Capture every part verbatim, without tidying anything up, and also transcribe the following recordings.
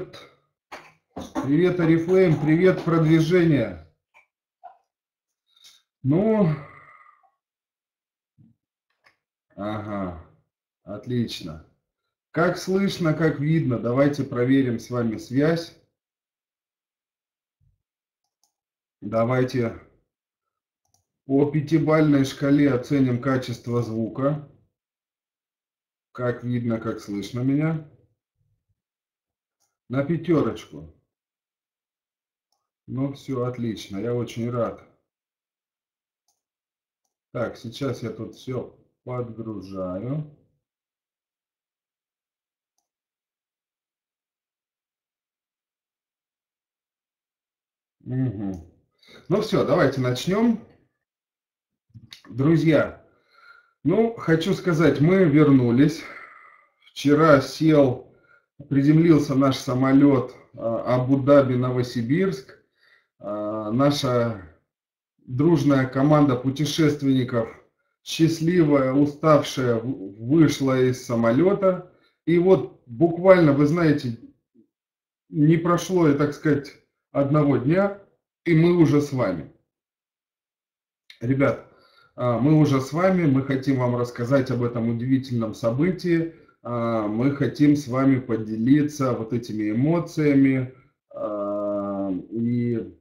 Привет, Oriflame, привет, продвижение. Ну, ага, отлично. Как слышно, как видно, давайте проверим с вами связь. Давайте по пятибалльной шкале оценим качество звука. Как видно, как слышно меня. На пятерочку. Ну, все, отлично, я очень рад. Так, сейчас я тут все подгружаю. Угу. Ну все, давайте начнем. Друзья, ну, хочу сказать, мы вернулись. Вчера сел, приземлился наш самолет Абу-Даби-Новосибирск. Наша дружная команда путешественников, счастливая, уставшая, вышла из самолета. И вот буквально, вы знаете, не прошло, и, так сказать, одного дня, и мы уже с вами. Ребят, мы уже с вами, мы хотим вам рассказать об этом удивительном событии. Мы хотим с вами поделиться вот этими эмоциями и,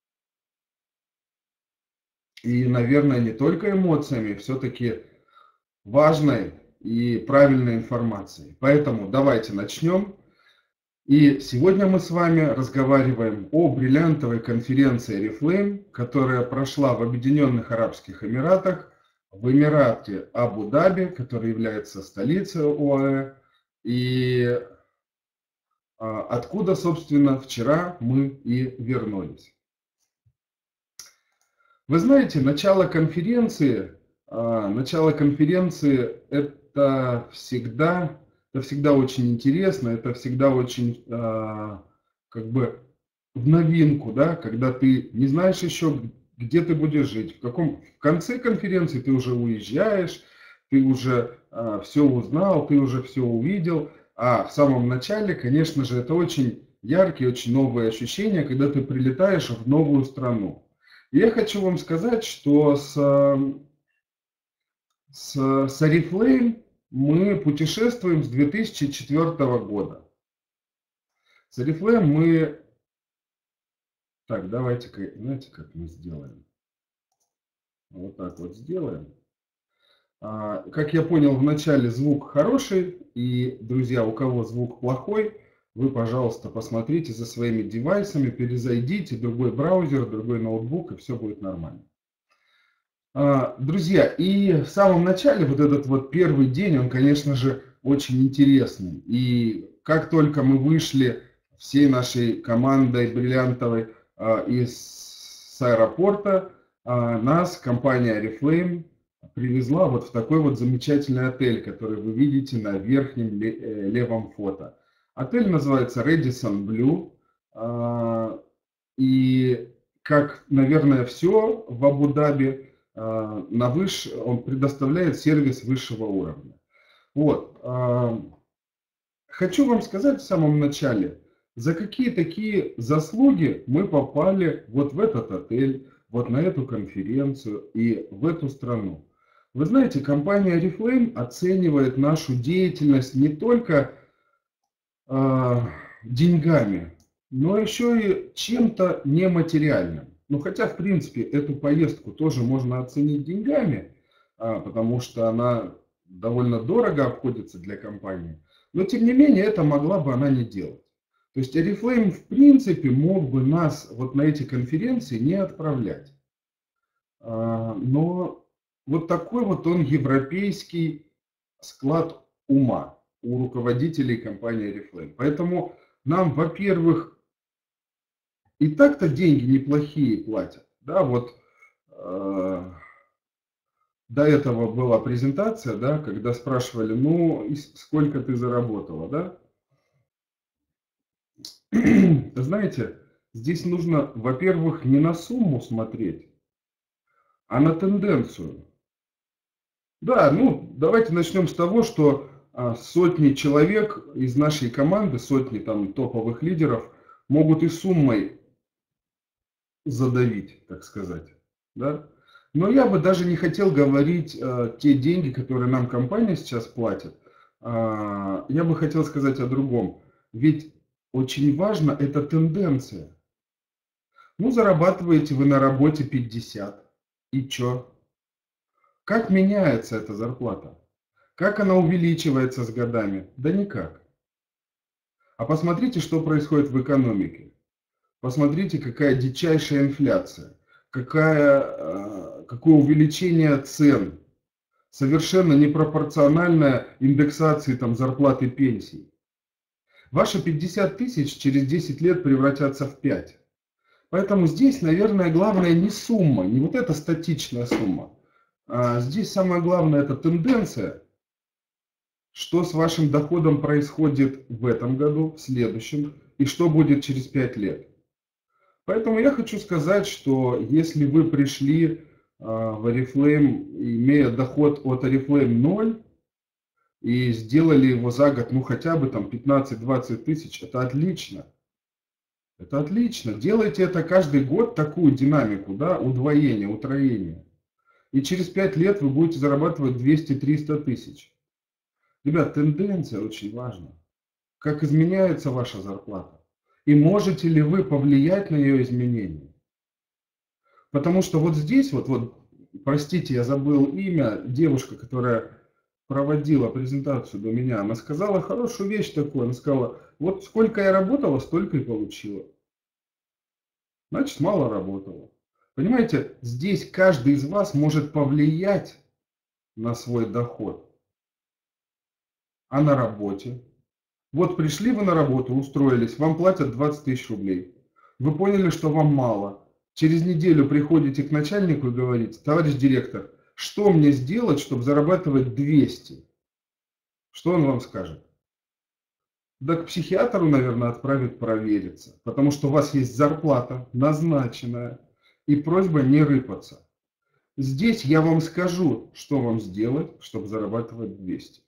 и, наверное, не только эмоциями, все-таки важной и правильной информацией. Поэтому давайте начнем. И сегодня мы с вами разговариваем о бриллиантовой конференции Oriflame, которая прошла в Объединенных Арабских Эмиратах, в Эмирате Абу-Даби, который является столицей ОАЭ, и откуда, собственно, вчера мы и вернулись. Вы знаете, начало конференции, начало конференции это всегда... Это всегда очень интересно, это всегда очень, э, как бы, в новинку, да, когда ты не знаешь еще, где ты будешь жить, в каком, в конце конференции ты уже уезжаешь, ты уже э, все узнал, ты уже все увидел, а в самом начале, конечно же, это очень яркие, очень новые ощущения, когда ты прилетаешь в новую страну. И я хочу вам сказать, что с, с, с Oriflame мы путешествуем с две тысячи четвёртого года. С Oriflame мы... Так, давайте-ка, знаете, как мы сделаем? Вот так вот сделаем. А, как я понял, в начале звук хороший. И, друзья, у кого звук плохой, вы, пожалуйста, посмотрите за своими девайсами, перезайдите, другой браузер, другой ноутбук, и все будет нормально. А, друзья, и в самом начале вот этот вот первый день, он, конечно же, очень интересный. И как только мы вышли всей нашей командой бриллиантовой а, из с аэропорта, а, нас компания Oriflame привезла вот в такой вот замечательный отель, который вы видите на верхнем левом фото. Отель называется Radisson Blu. А, и как, наверное, все в Абу-Даби, на выш... он предоставляет сервис высшего уровня. Вот. Хочу вам сказать в самом начале, за какие такие заслуги мы попали вот в этот отель, вот на эту конференцию и в эту страну. Вы знаете, компания Oriflame оценивает нашу деятельность не только э, деньгами, но еще и чем-то нематериальным. Ну, хотя, в принципе, эту поездку тоже можно оценить деньгами, а, потому что она довольно дорого обходится для компании. Но, тем не менее, это могла бы она не делать. То есть Oriflame, в принципе, мог бы нас вот на эти конференции не отправлять. А, но вот такой вот он европейский склад ума у руководителей компании Oriflame. Поэтому нам, во-первых, и так-то деньги неплохие платят. Да, вот э, до этого была презентация, да, когда спрашивали, ну, сколько ты заработала, да. Знаете, здесь нужно, во-первых, не на сумму смотреть, а на тенденцию. Да, ну, давайте начнем с того, что а, сотни человек из нашей команды, сотни там топовых лидеров могут и суммой задавить, так сказать, да. Но я бы даже не хотел говорить э, те деньги, которые нам компания сейчас платит. А, я бы хотел сказать о другом. Ведь очень важно эта тенденция. Ну, зарабатываете вы на работе пятьдесят. И чё? Как меняется эта зарплата? Как она увеличивается с годами? Да никак. А посмотрите, что происходит в экономике. Посмотрите, какая дичайшая инфляция, какая, э, какое увеличение цен, совершенно непропорциональная индексации там, зарплат и пенсий. Ваши пятьдесят тысяч через десять лет превратятся в пять. Поэтому здесь, наверное, главное не сумма, не вот эта статичная сумма. А здесь самое главное это тенденция, что с вашим доходом происходит в этом году, в следующем, и что будет через пять лет. Поэтому я хочу сказать, что если вы пришли а, в Oriflame, имея доход от Oriflame ноль, и сделали его за год, ну хотя бы там пятнадцать-двадцать тысяч, это отлично. Это отлично. Делайте это каждый год, такую динамику, да, удвоение, утроение. И через пять лет вы будете зарабатывать двести-триста тысяч. Ребят, тенденция очень важна. Как изменяется ваша зарплата? И можете ли вы повлиять на ее изменение? Потому что вот здесь, вот, вот, простите, я забыл имя, девушка, которая проводила презентацию до меня, она сказала хорошую вещь такую, она сказала, вот сколько я работала, столько и получила. Значит, мало работала. Понимаете, здесь каждый из вас может повлиять на свой доход. А на работе? Вот пришли вы на работу, устроились, вам платят двадцать тысяч рублей. Вы поняли, что вам мало. Через неделю приходите к начальнику и говорите, товарищ директор, что мне сделать, чтобы зарабатывать двести? Что он вам скажет? Да к психиатру, наверное, отправит провериться, потому что у вас есть зарплата назначенная и просьба не рыпаться. Здесь я вам скажу, что вам сделать, чтобы зарабатывать двести.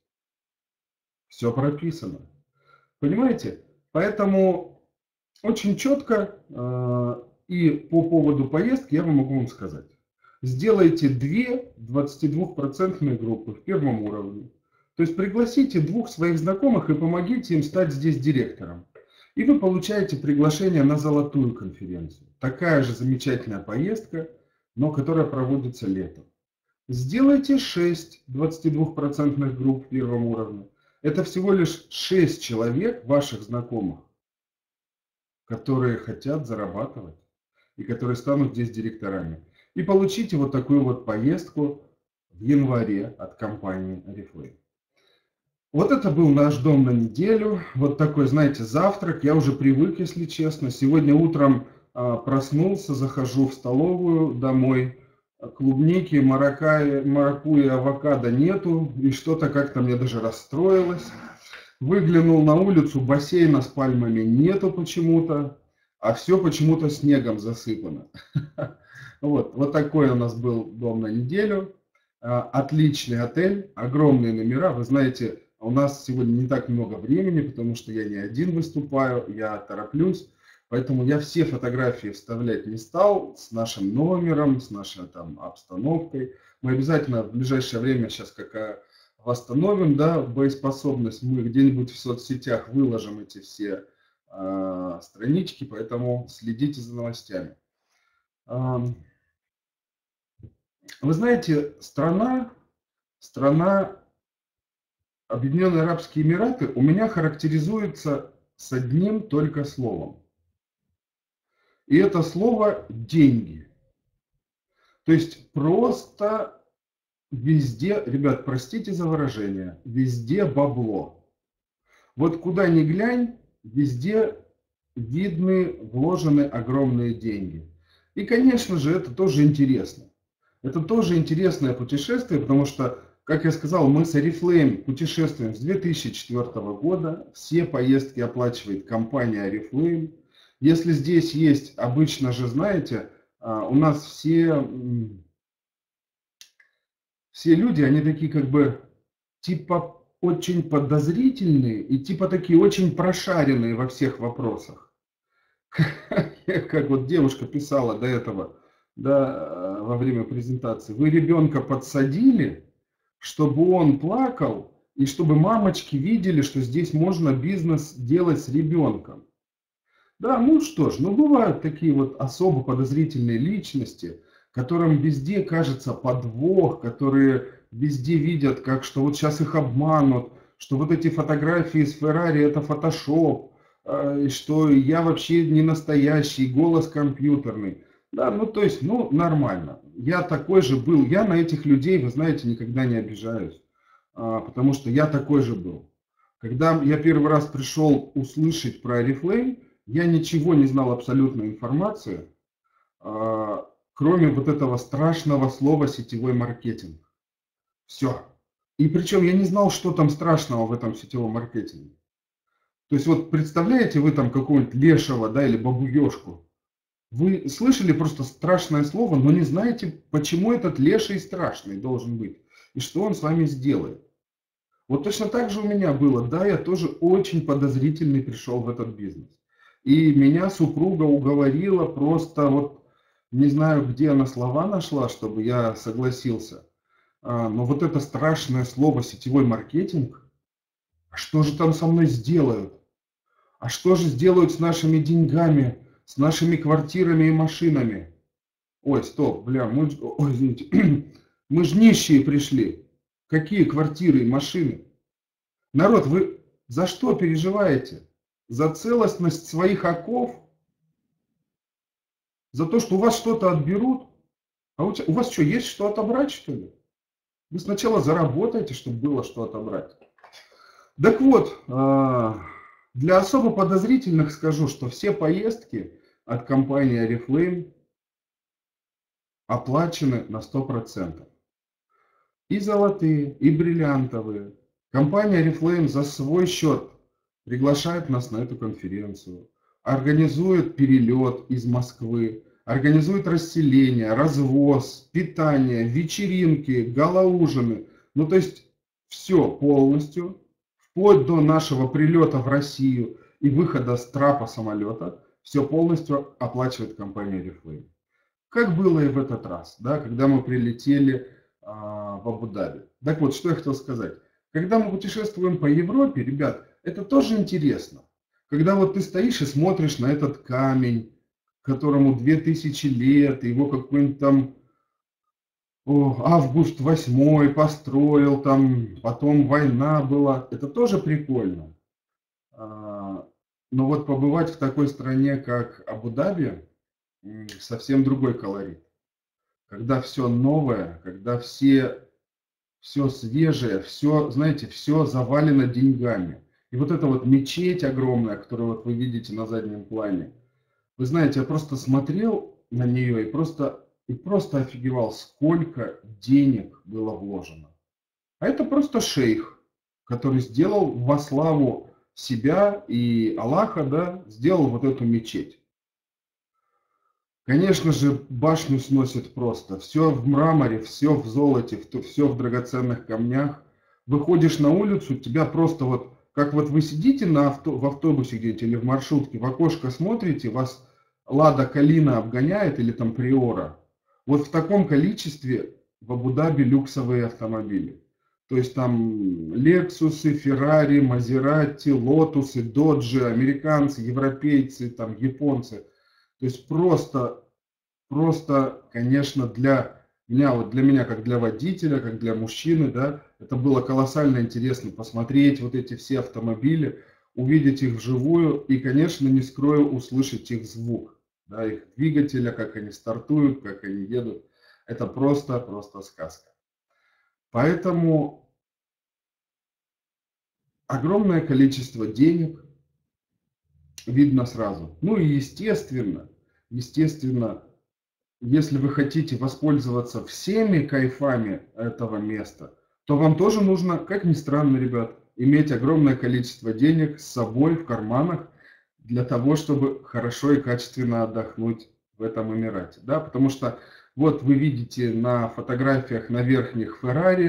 Все прописано. Понимаете? Поэтому очень четко э, и по поводу поездки я вам могу вам сказать. Сделайте две двадцатидвухпроцентные группы в первом уровне. То есть пригласите двух своих знакомых и помогите им стать здесь директором. И вы получаете приглашение на золотую конференцию. Такая же замечательная поездка, но которая проводится летом. Сделайте шесть двадцатидвухпроцентных групп в первом уровне. Это всего лишь шесть человек, ваших знакомых, которые хотят зарабатывать и которые станут здесь директорами. И получите вот такую вот поездку в январе от компании Oriflame. Вот это был наш дом на неделю. Вот такой, знаете, завтрак. Я уже привык, если честно. Сегодня утром а, проснулся, захожу в столовую домой. Клубники, маракуйи, маракуйи, авокадо нету. И что-то как-то мне даже расстроилось. Выглянул на улицу, бассейна с пальмами нету почему-то. А все почему-то снегом засыпано. Вот, вот такой у нас был дом на неделю. Отличный отель, огромные номера. Вы знаете, у нас сегодня не так много времени, потому что я не один выступаю, я тороплюсь. Поэтому я все фотографии вставлять не стал с нашим номером, с нашей там обстановкой. Мы обязательно в ближайшее время сейчас как восстановим, да, боеспособность. Мы где-нибудь в соцсетях выложим эти все э, странички, поэтому следите за новостями. Э, вы знаете, страна, страна Объединенные Арабские Эмираты у меня характеризуется с одним только словом. И это слово «деньги». То есть просто везде, ребят, простите за выражение, везде бабло. Вот куда ни глянь, везде видны, вложены огромные деньги. И, конечно же, это тоже интересно. Это тоже интересное путешествие, потому что, как я сказал, мы с Oriflame путешествуем с две тысячи четвёртого года. Все поездки оплачивает компания Oriflame. Если здесь есть, обычно же, знаете, у нас все, все люди, они такие как бы типа очень подозрительные и типа такие очень прошаренные во всех вопросах. Как вот девушка писала до этого, да, во время презентации. Вы ребенка подсадили, чтобы он плакал, и чтобы мамочки видели, что здесь можно бизнес делать с ребенком. Да, ну что ж, ну бывают такие вот особо подозрительные личности, которым везде кажется подвох, которые везде видят, как что вот сейчас их обманут, что вот эти фотографии с Феррари это фотошоп, э, и что я вообще не настоящий, голос компьютерный. Да, ну то есть, ну нормально. Я такой же был, я на этих людей, вы знаете, никогда не обижаюсь, а, потому что я такой же был. Когда я первый раз пришел услышать про Oriflame, я ничего не знал абсолютно информации, а, кроме вот этого страшного слова сетевой маркетинг. Все. И причем я не знал, что там страшного в этом сетевом маркетинге. То есть вот представляете вы там какого-нибудь лешего, да, или бабу-ешку. Вы слышали просто страшное слово, но не знаете, почему этот леший страшный должен быть. И что он с вами сделает. Вот точно так же у меня было. Да, я тоже очень подозрительный пришел в этот бизнес. И меня супруга уговорила просто вот, не знаю, где она слова нашла, чтобы я согласился. А, но вот это страшное слово сетевой маркетинг, а что же там со мной сделают? А что же сделают с нашими деньгами, с нашими квартирами и машинами? Ой, стоп, бля, мы, ж- ой, извините, мы же нищие пришли. Какие квартиры и машины? Народ, вы за что переживаете? За целостность своих оков? За то, что у вас что-то отберут? А у, те- у вас что, есть что отобрать, что ли? Вы сначала заработаете, чтобы было что отобрать. Так вот, а, для особо подозрительных скажу, что все поездки от компании Oriflame оплачены на сто процентов. И золотые, и бриллиантовые. Компания Oriflame за свой счет приглашает нас на эту конференцию, организует перелет из Москвы, организует расселение, развоз, питание, вечеринки, гала-ужины. Ну, то есть все полностью, вплоть до нашего прилета в Россию и выхода с трапа самолета, все полностью оплачивает компания Oriflame. Как было и в этот раз, да, когда мы прилетели а, в Абу-Даби. Так вот, что я хотел сказать. Когда мы путешествуем по Европе, ребят, это тоже интересно. Когда вот ты стоишь и смотришь на этот камень, которому две тысячи лет, его какой-нибудь там о, Август восьмой построил, там потом война была, это тоже прикольно. А, но вот побывать в такой стране, как Абу-Даби, м, совсем другой колорит. Когда все новое, когда все, все свежее, все, знаете, все завалено деньгами. И вот эта вот мечеть огромная, которую вот вы видите на заднем плане, вы знаете, я просто смотрел на нее и просто, и просто офигевал, сколько денег было вложено. А это просто шейх, который сделал во славу себя и Аллаха, да, сделал вот эту мечеть. Конечно же, башню сносит просто. Все в мраморе, все в золоте, все в драгоценных камнях. Выходишь на улицу, тебя просто вот, как вот вы сидите на авто, в автобусе где-нибудь или в маршрутке, в окошко смотрите, вас Лада Калина обгоняет или там Приора. Вот в таком количестве в Абу-Даби люксовые автомобили. То есть там Лексусы, Феррари, Мазерати, Лотусы, Доджи, американцы, европейцы, там японцы. То есть просто, просто, конечно, для меня, вот для меня, как для водителя, как для мужчины, да, это было колоссально интересно посмотреть вот эти все автомобили, увидеть их вживую и, конечно, не скрою, услышать их звук, да, их двигателя, как они стартуют, как они едут. Это просто, просто сказка. Поэтому огромное количество денег видно сразу. Ну и естественно, естественно, если вы хотите воспользоваться всеми кайфами этого места, то вам тоже нужно, как ни странно, ребят, иметь огромное количество денег с собой в карманах для того, чтобы хорошо и качественно отдохнуть в этом Эмирате. Да? Потому что вот вы видите на фотографиях на верхних Феррари,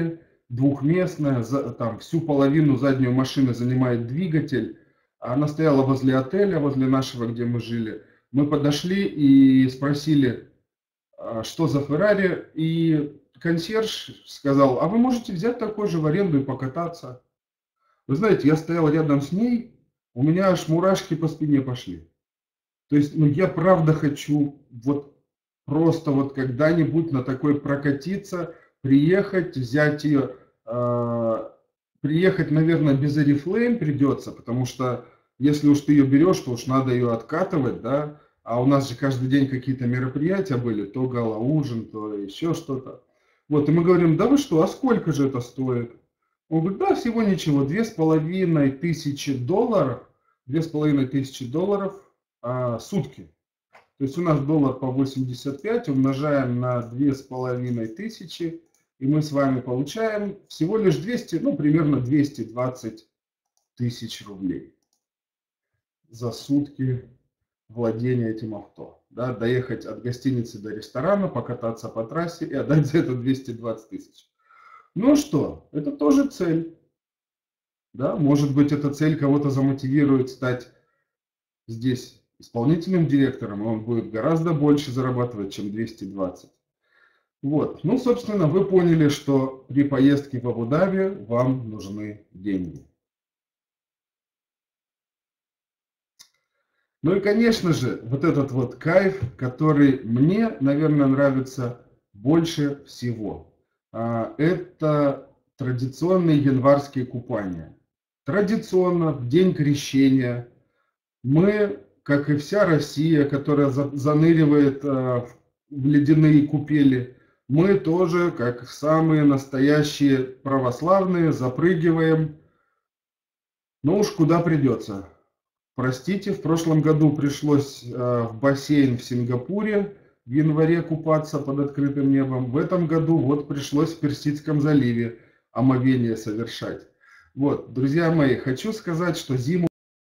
двухместная, за, там всю половину заднюю машины занимает двигатель. Она стояла возле отеля, возле нашего, где мы жили. Мы подошли и спросили, а, что за Феррари, и консьерж сказал: а вы можете взять такой же в аренду и покататься. Вы знаете, я стоял рядом с ней, у меня аж мурашки по спине пошли. То есть, ну, я правда хочу вот просто вот когда-нибудь на такой прокатиться, приехать, взять ее, э, приехать, наверное, без Oriflame придется, потому что если уж ты ее берешь, то уж надо ее откатывать, да, а у нас же каждый день какие-то мероприятия были, то гала-ужин, то еще что-то. Вот, и мы говорим: да вы что, а сколько же это стоит? Он говорит: да, всего ничего, две с половиной тысячи долларов, две с половиной тысячи долларов а, сутки. То есть у нас доллар по восемьдесят пять, умножаем на две с половиной тысячи, и мы с вами получаем всего лишь двести, ну, примерно двести двадцать тысяч рублей за сутки владения этим авто. Да, доехать от гостиницы до ресторана, покататься по трассе и отдать за это двести двадцать тысяч. Ну что, это тоже цель. Да? Может быть, эта цель кого-то замотивирует стать здесь исполнительным директором, и он будет гораздо больше зарабатывать, чем двести двадцать. Вот. Ну, собственно, вы поняли, что при поездке в Абу-Даби вам нужны деньги. Ну и, конечно же, вот этот вот кайф, который мне, наверное, нравится больше всего. Это традиционные январские купания. Традиционно в день крещения мы, как и вся Россия, которая заныривает в ледяные купели, мы тоже, как самые настоящие православные, запрыгиваем, ну уж куда придется. Простите, в прошлом году пришлось в бассейн в Сингапуре в январе купаться под открытым небом. В этом году вот пришлось в Персидском заливе омовение совершать. Вот, друзья мои, хочу сказать, что зиму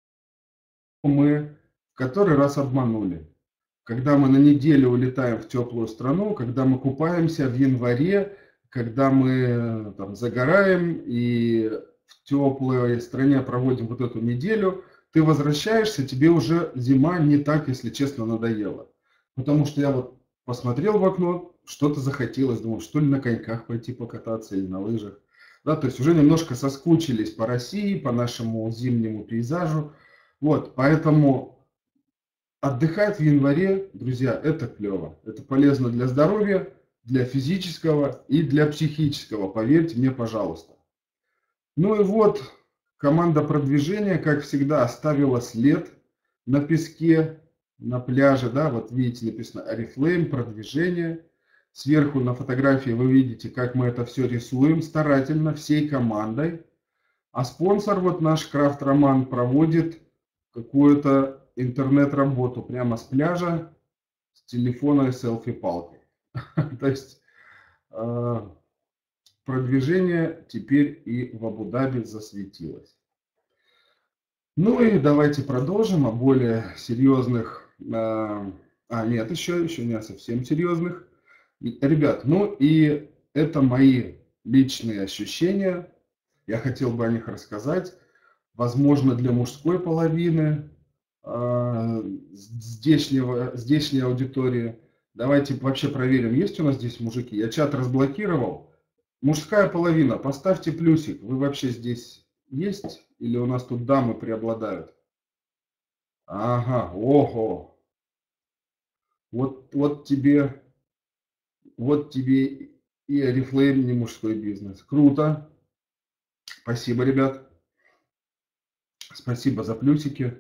мы в который раз обманули. Когда мы на неделю улетаем в теплую страну, когда мы купаемся в январе, когда мы там загораем и в теплой стране проводим вот эту неделю, ты возвращаешься, тебе уже зима не так, если честно, надоела. Потому что я вот посмотрел в окно, что-то захотелось, думал, что ли на коньках пойти покататься или на лыжах. Да, то есть уже немножко соскучились по России, по нашему зимнему пейзажу. Вот, поэтому отдыхать в январе, друзья, это клево. Это полезно для здоровья, для физического и для психического, поверьте мне, пожалуйста. Ну и вот, команда продвижения, как всегда, оставила след на песке, на пляже, да, вот видите, написано Oriflame, продвижение. Сверху на фотографии вы видите, как мы это все рисуем старательно, всей командой. А спонсор, вот наш Крафт Роман, проводит какую-то интернет-работу прямо с пляжа, с телефона и селфи-палкой. То есть продвижение теперь и в Абу-Даби засветилось. Ну и давайте продолжим о более серьезных, а нет, еще, еще не о совсем серьезных. Ребят, ну и это мои личные ощущения. Я хотел бы о них рассказать. Возможно, для мужской половины э, здешнего, здешней аудитории. Давайте вообще проверим, есть у нас здесь мужики. Я чат разблокировал. Мужская половина, поставьте плюсик. Вы вообще здесь есть? Или у нас тут дамы преобладают? Ага, ого. Вот, вот тебе, вот тебе и Oriflame, не мужской бизнес. Круто. Спасибо, ребят. Спасибо за плюсики.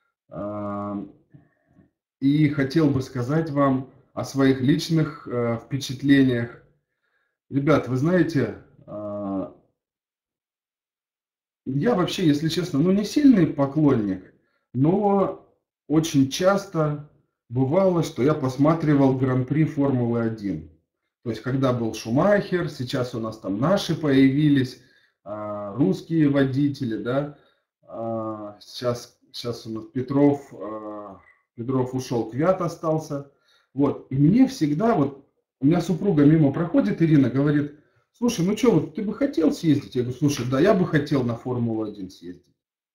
И хотел бы сказать вам о своих личных впечатлениях. Ребят, вы знаете, я вообще, если честно, ну не сильный поклонник, но очень часто бывало, что я посматривал Гран-при Формулы один. То есть, когда был Шумахер, сейчас у нас там наши появились, русские водители, да. Сейчас, сейчас у нас Петров, Петров ушел, Квят остался. Вот. И мне всегда, вот, у меня супруга мимо проходит, Ирина, говорит: слушай, ну что, вот ты бы хотел съездить? Я говорю, слушай, да, я бы хотел на Формулу один съездить.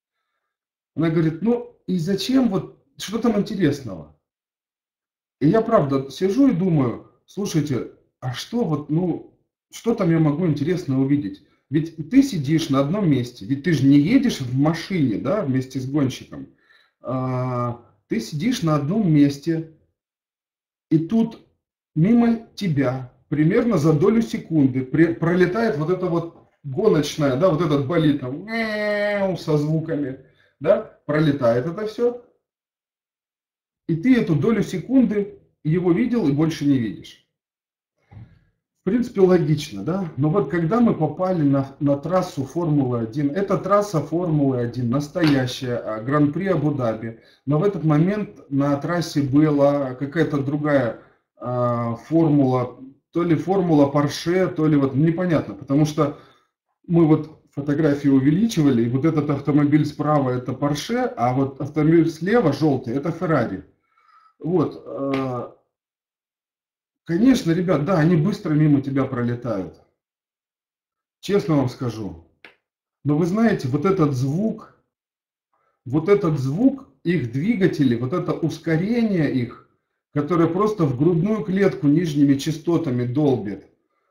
Она говорит, ну и зачем, вот что там интересного? И я правда сижу и думаю, слушайте, а что вот, ну, что там я могу интересно увидеть? Ведь ты сидишь на одном месте, ведь ты же не едешь в машине, да, вместе с гонщиком. А, ты сидишь на одном месте, и тут мимо тебя, примерно за долю секунды, при- пролетает вот эта вот гоночная, да, вот этот болид там, мяу, со звуками, да, пролетает это все, и ты эту долю секунды его видел и больше не видишь. В принципе, логично, да? Но вот когда мы попали на, на трассу Формулы один, это трасса Формулы один, настоящая, а, Гран-при Абу-Даби, но в этот момент на трассе была какая-то другая а, формула, то ли формула Порше, то ли вот непонятно, потому что мы вот фотографии увеличивали, и вот этот автомобиль справа это Порше, а вот автомобиль слева желтый это Феррари. Вот, а, конечно, ребят, да, они быстро мимо тебя пролетают. Честно вам скажу. Но вы знаете, вот этот звук, вот этот звук их двигателей, вот это ускорение их, которое просто в грудную клетку нижними частотами долбит.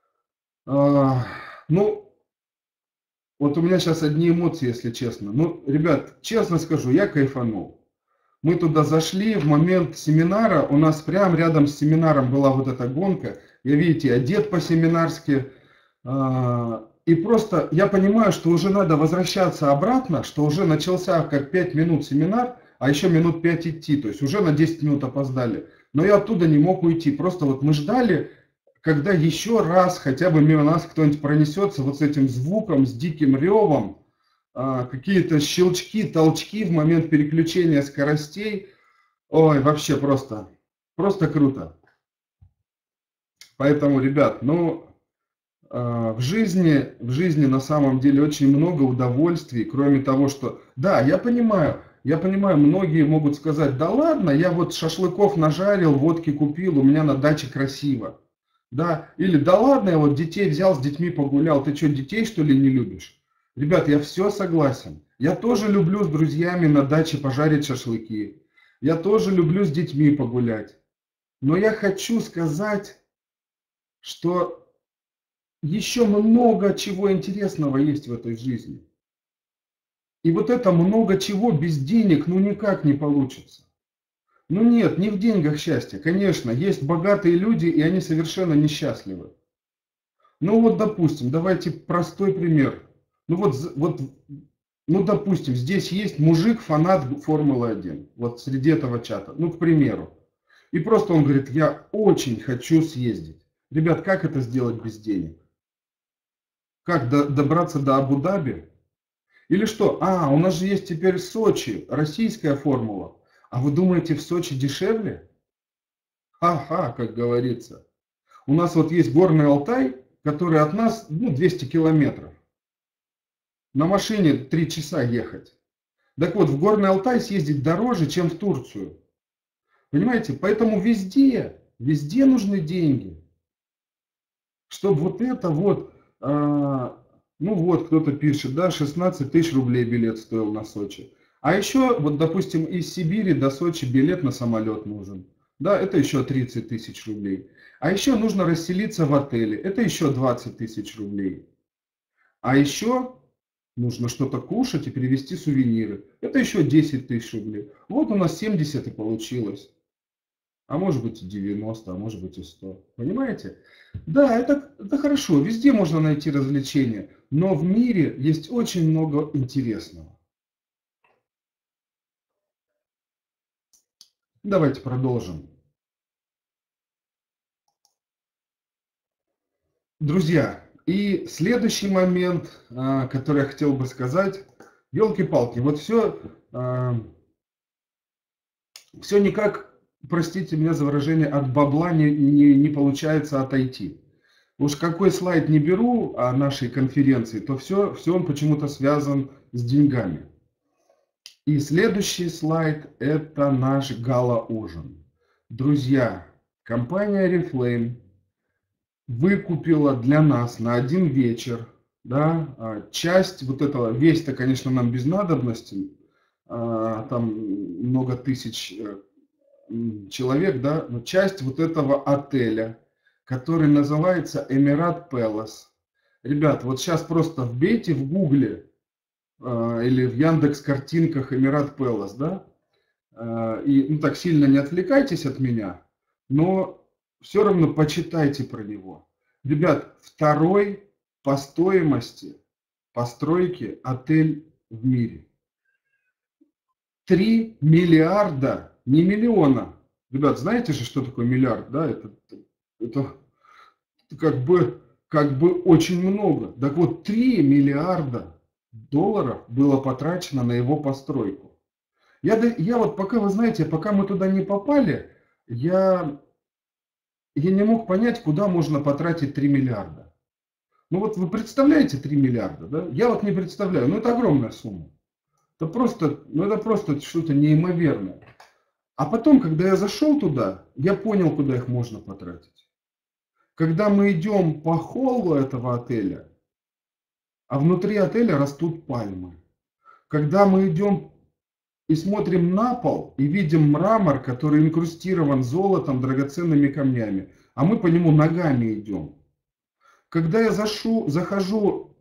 А, ну, вот у меня сейчас одни эмоции, если честно. Ну, ребят, честно скажу, я кайфанул. Мы туда зашли в момент семинара, у нас прямо рядом с семинаром была вот эта гонка. Я, видите, одет по-семинарски. А, и просто я понимаю, что уже надо возвращаться обратно, что уже начался как пять минут семинар, а еще минут пять идти, то есть уже на десять минут опоздали. Но я оттуда не мог уйти, просто вот мы ждали, когда еще раз хотя бы мимо нас кто-нибудь пронесется вот с этим звуком, с диким ревом, а, какие-то щелчки, толчки в момент переключения скоростей. Ой, вообще просто, просто круто. Поэтому, ребят, ну, а, в жизни, в жизни на самом деле очень много удовольствий, кроме того, что... Да, я понимаю, я понимаю, многие могут сказать, да ладно, я вот шашлыков нажарил, водки купил, у меня на даче красиво. Да, или да ладно, я вот детей взял, с детьми погулял, ты что, детей что ли не любишь? Ребят, я все согласен. Я тоже люблю с друзьями на даче пожарить шашлыки. Я тоже люблю с детьми погулять. Но я хочу сказать, что еще много чего интересного есть в этой жизни. И вот это много чего без денег ну никак не получится. Ну нет, не в деньгах счастье. Конечно, есть богатые люди, и они совершенно несчастливы. Ну вот, допустим, давайте простой пример. Ну вот, вот, ну допустим, здесь есть мужик, фанат Формулы один, вот среди этого чата, ну к примеру. И просто он говорит, я очень хочу съездить. Ребят, как это сделать без денег? Как до, добраться до Абу-Даби? Или что? А, у нас же есть теперь Сочи, российская формула. А вы думаете, в Сочи дешевле? Ха-ха, как говорится. У нас вот есть Горный Алтай, который от нас, ну, двести километров. На машине три часа ехать. Так вот, в Горный Алтай съездить дороже, чем в Турцию. Понимаете? Поэтому везде, везде нужны деньги. Чтобы вот это вот, а, ну вот кто-то пишет, да, шестнадцать тысяч рублей билет стоил на Сочи. А еще, вот допустим, из Сибири до Сочи билет на самолет нужен. Да, это еще тридцать тысяч рублей. А еще нужно расселиться в отеле. Это еще двадцать тысяч рублей. А еще нужно что-то кушать и привезти сувениры. Это еще десять тысяч рублей. Вот у нас семьдесят и получилось. А может быть и девяносто, а может быть и сто. Понимаете? Да, это, это хорошо. Везде можно найти развлечения. Но в мире есть очень много интересного. Давайте продолжим. Друзья, и следующий момент, а, который я хотел бы сказать. Елки-палки, вот все, все никак, простите меня за выражение, от бабла не, не, не получается отойти. Уж какой слайд не беру о нашей конференции, то все, все он почему-то связан с деньгами. И следующий слайд – это наш гала-ужин. Друзья, компания Oriflame выкупила для нас на один вечер, да, часть вот этого, весь-то, конечно, нам без надобности, там много тысяч человек, да, но часть вот этого отеля, который называется Эмират Пэлас. Ребят, вот сейчас просто вбейте в гугле э, или в Яндекс картинках Эмират Пэлас, да, э, и ну, так сильно не отвлекайтесь от меня, но все равно почитайте про него. Ребят, второй по стоимости постройки отель в мире. три миллиарда, не миллиона. Ребят, знаете же, что такое миллиард, да? Это, это, это как бы, как бы очень много. Так вот, три миллиарда долларов было потрачено на его постройку. Я, я вот пока, вы знаете, пока мы туда не попали, я, я не мог понять, куда можно потратить три миллиарда. Ну вот вы представляете три миллиарда, да? Я вот не представляю, ну это огромная сумма. Это просто, ну это просто что-то неимоверное. А потом, когда я зашел туда, я понял, куда их можно потратить. Когда мы идем по холлу этого отеля, а внутри отеля растут пальмы. Когда мы идем и смотрим на пол, и видим мрамор, который инкрустирован золотом, драгоценными камнями, а мы по нему ногами идем. Когда я зашу, захожу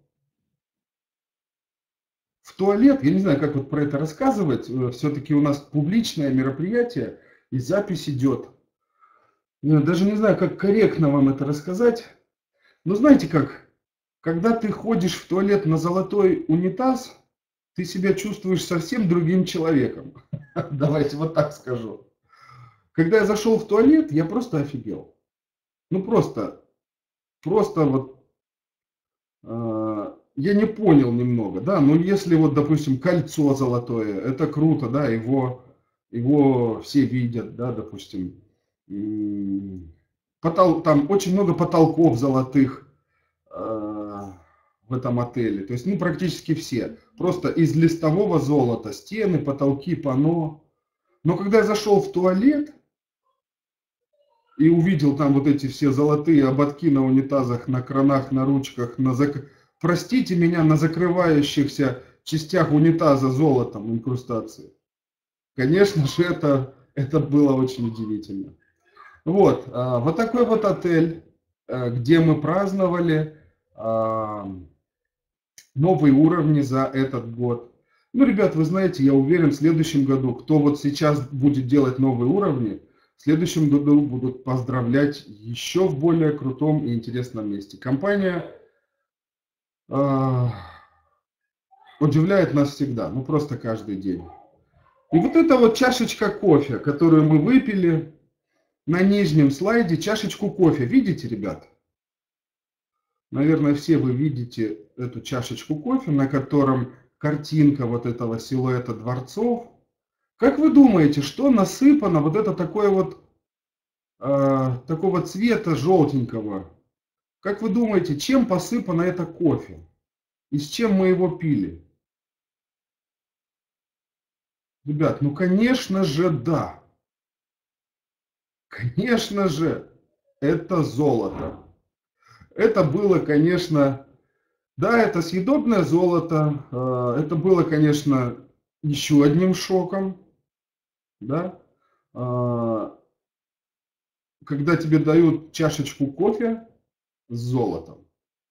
в туалет, я не знаю, как вот про это рассказывать, все-таки у нас публичное мероприятие, и запись идет. Я даже не знаю, как корректно вам это рассказать. Но знаете как, когда ты ходишь в туалет на золотой унитаз, ты себя чувствуешь совсем другим человеком. Давайте вот так скажу. Когда я зашел в туалет, я просто офигел. Ну просто, просто вот, э, я не понял немного, да, но если вот, допустим, кольцо золотое, это круто, да, его, его все видят, да, допустим. Потол... Там очень много потолков золотых э, в этом отеле. То есть, ну, практически все. Просто из листового золота. Стены, потолки, панно. Но когда я зашел в туалет и увидел там вот эти все золотые ободки на унитазах, на кранах, на ручках, на зак... простите меня, на закрывающихся частях унитаза золотом инкрустации. Конечно же, это, это было очень удивительно. Вот, вот такой вот отель, где мы праздновали новые уровни за этот год. Ну, ребят, вы знаете, я уверен, в следующем году, кто вот сейчас будет делать новые уровни, в следующем году будут поздравлять еще в более крутом и интересном месте. Компания э, удивляет нас всегда, ну просто каждый день. И вот эта вот чашечка кофе, которую мы выпили, на нижнем слайде чашечку кофе. Видите, ребят? Наверное, все вы видите эту чашечку кофе, на котором картинка вот этого силуэта дворцов. Как вы думаете, что насыпано вот это такое вот, э, такого цвета желтенького? Как вы думаете, чем посыпано это кофе? И с чем мы его пили? Ребят, ну конечно же да. Конечно же, это золото. Это было, конечно, да, это съедобное золото. Это было, конечно, еще одним шоком, да, когда тебе дают чашечку кофе с золотом.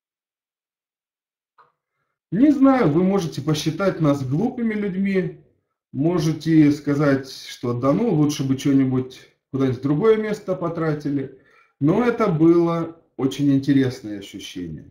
Не знаю, вы можете посчитать нас глупыми людьми, можете сказать, что да ну, лучше бы что-нибудь куда-нибудь в другое место потратили, но это было очень интересное ощущение.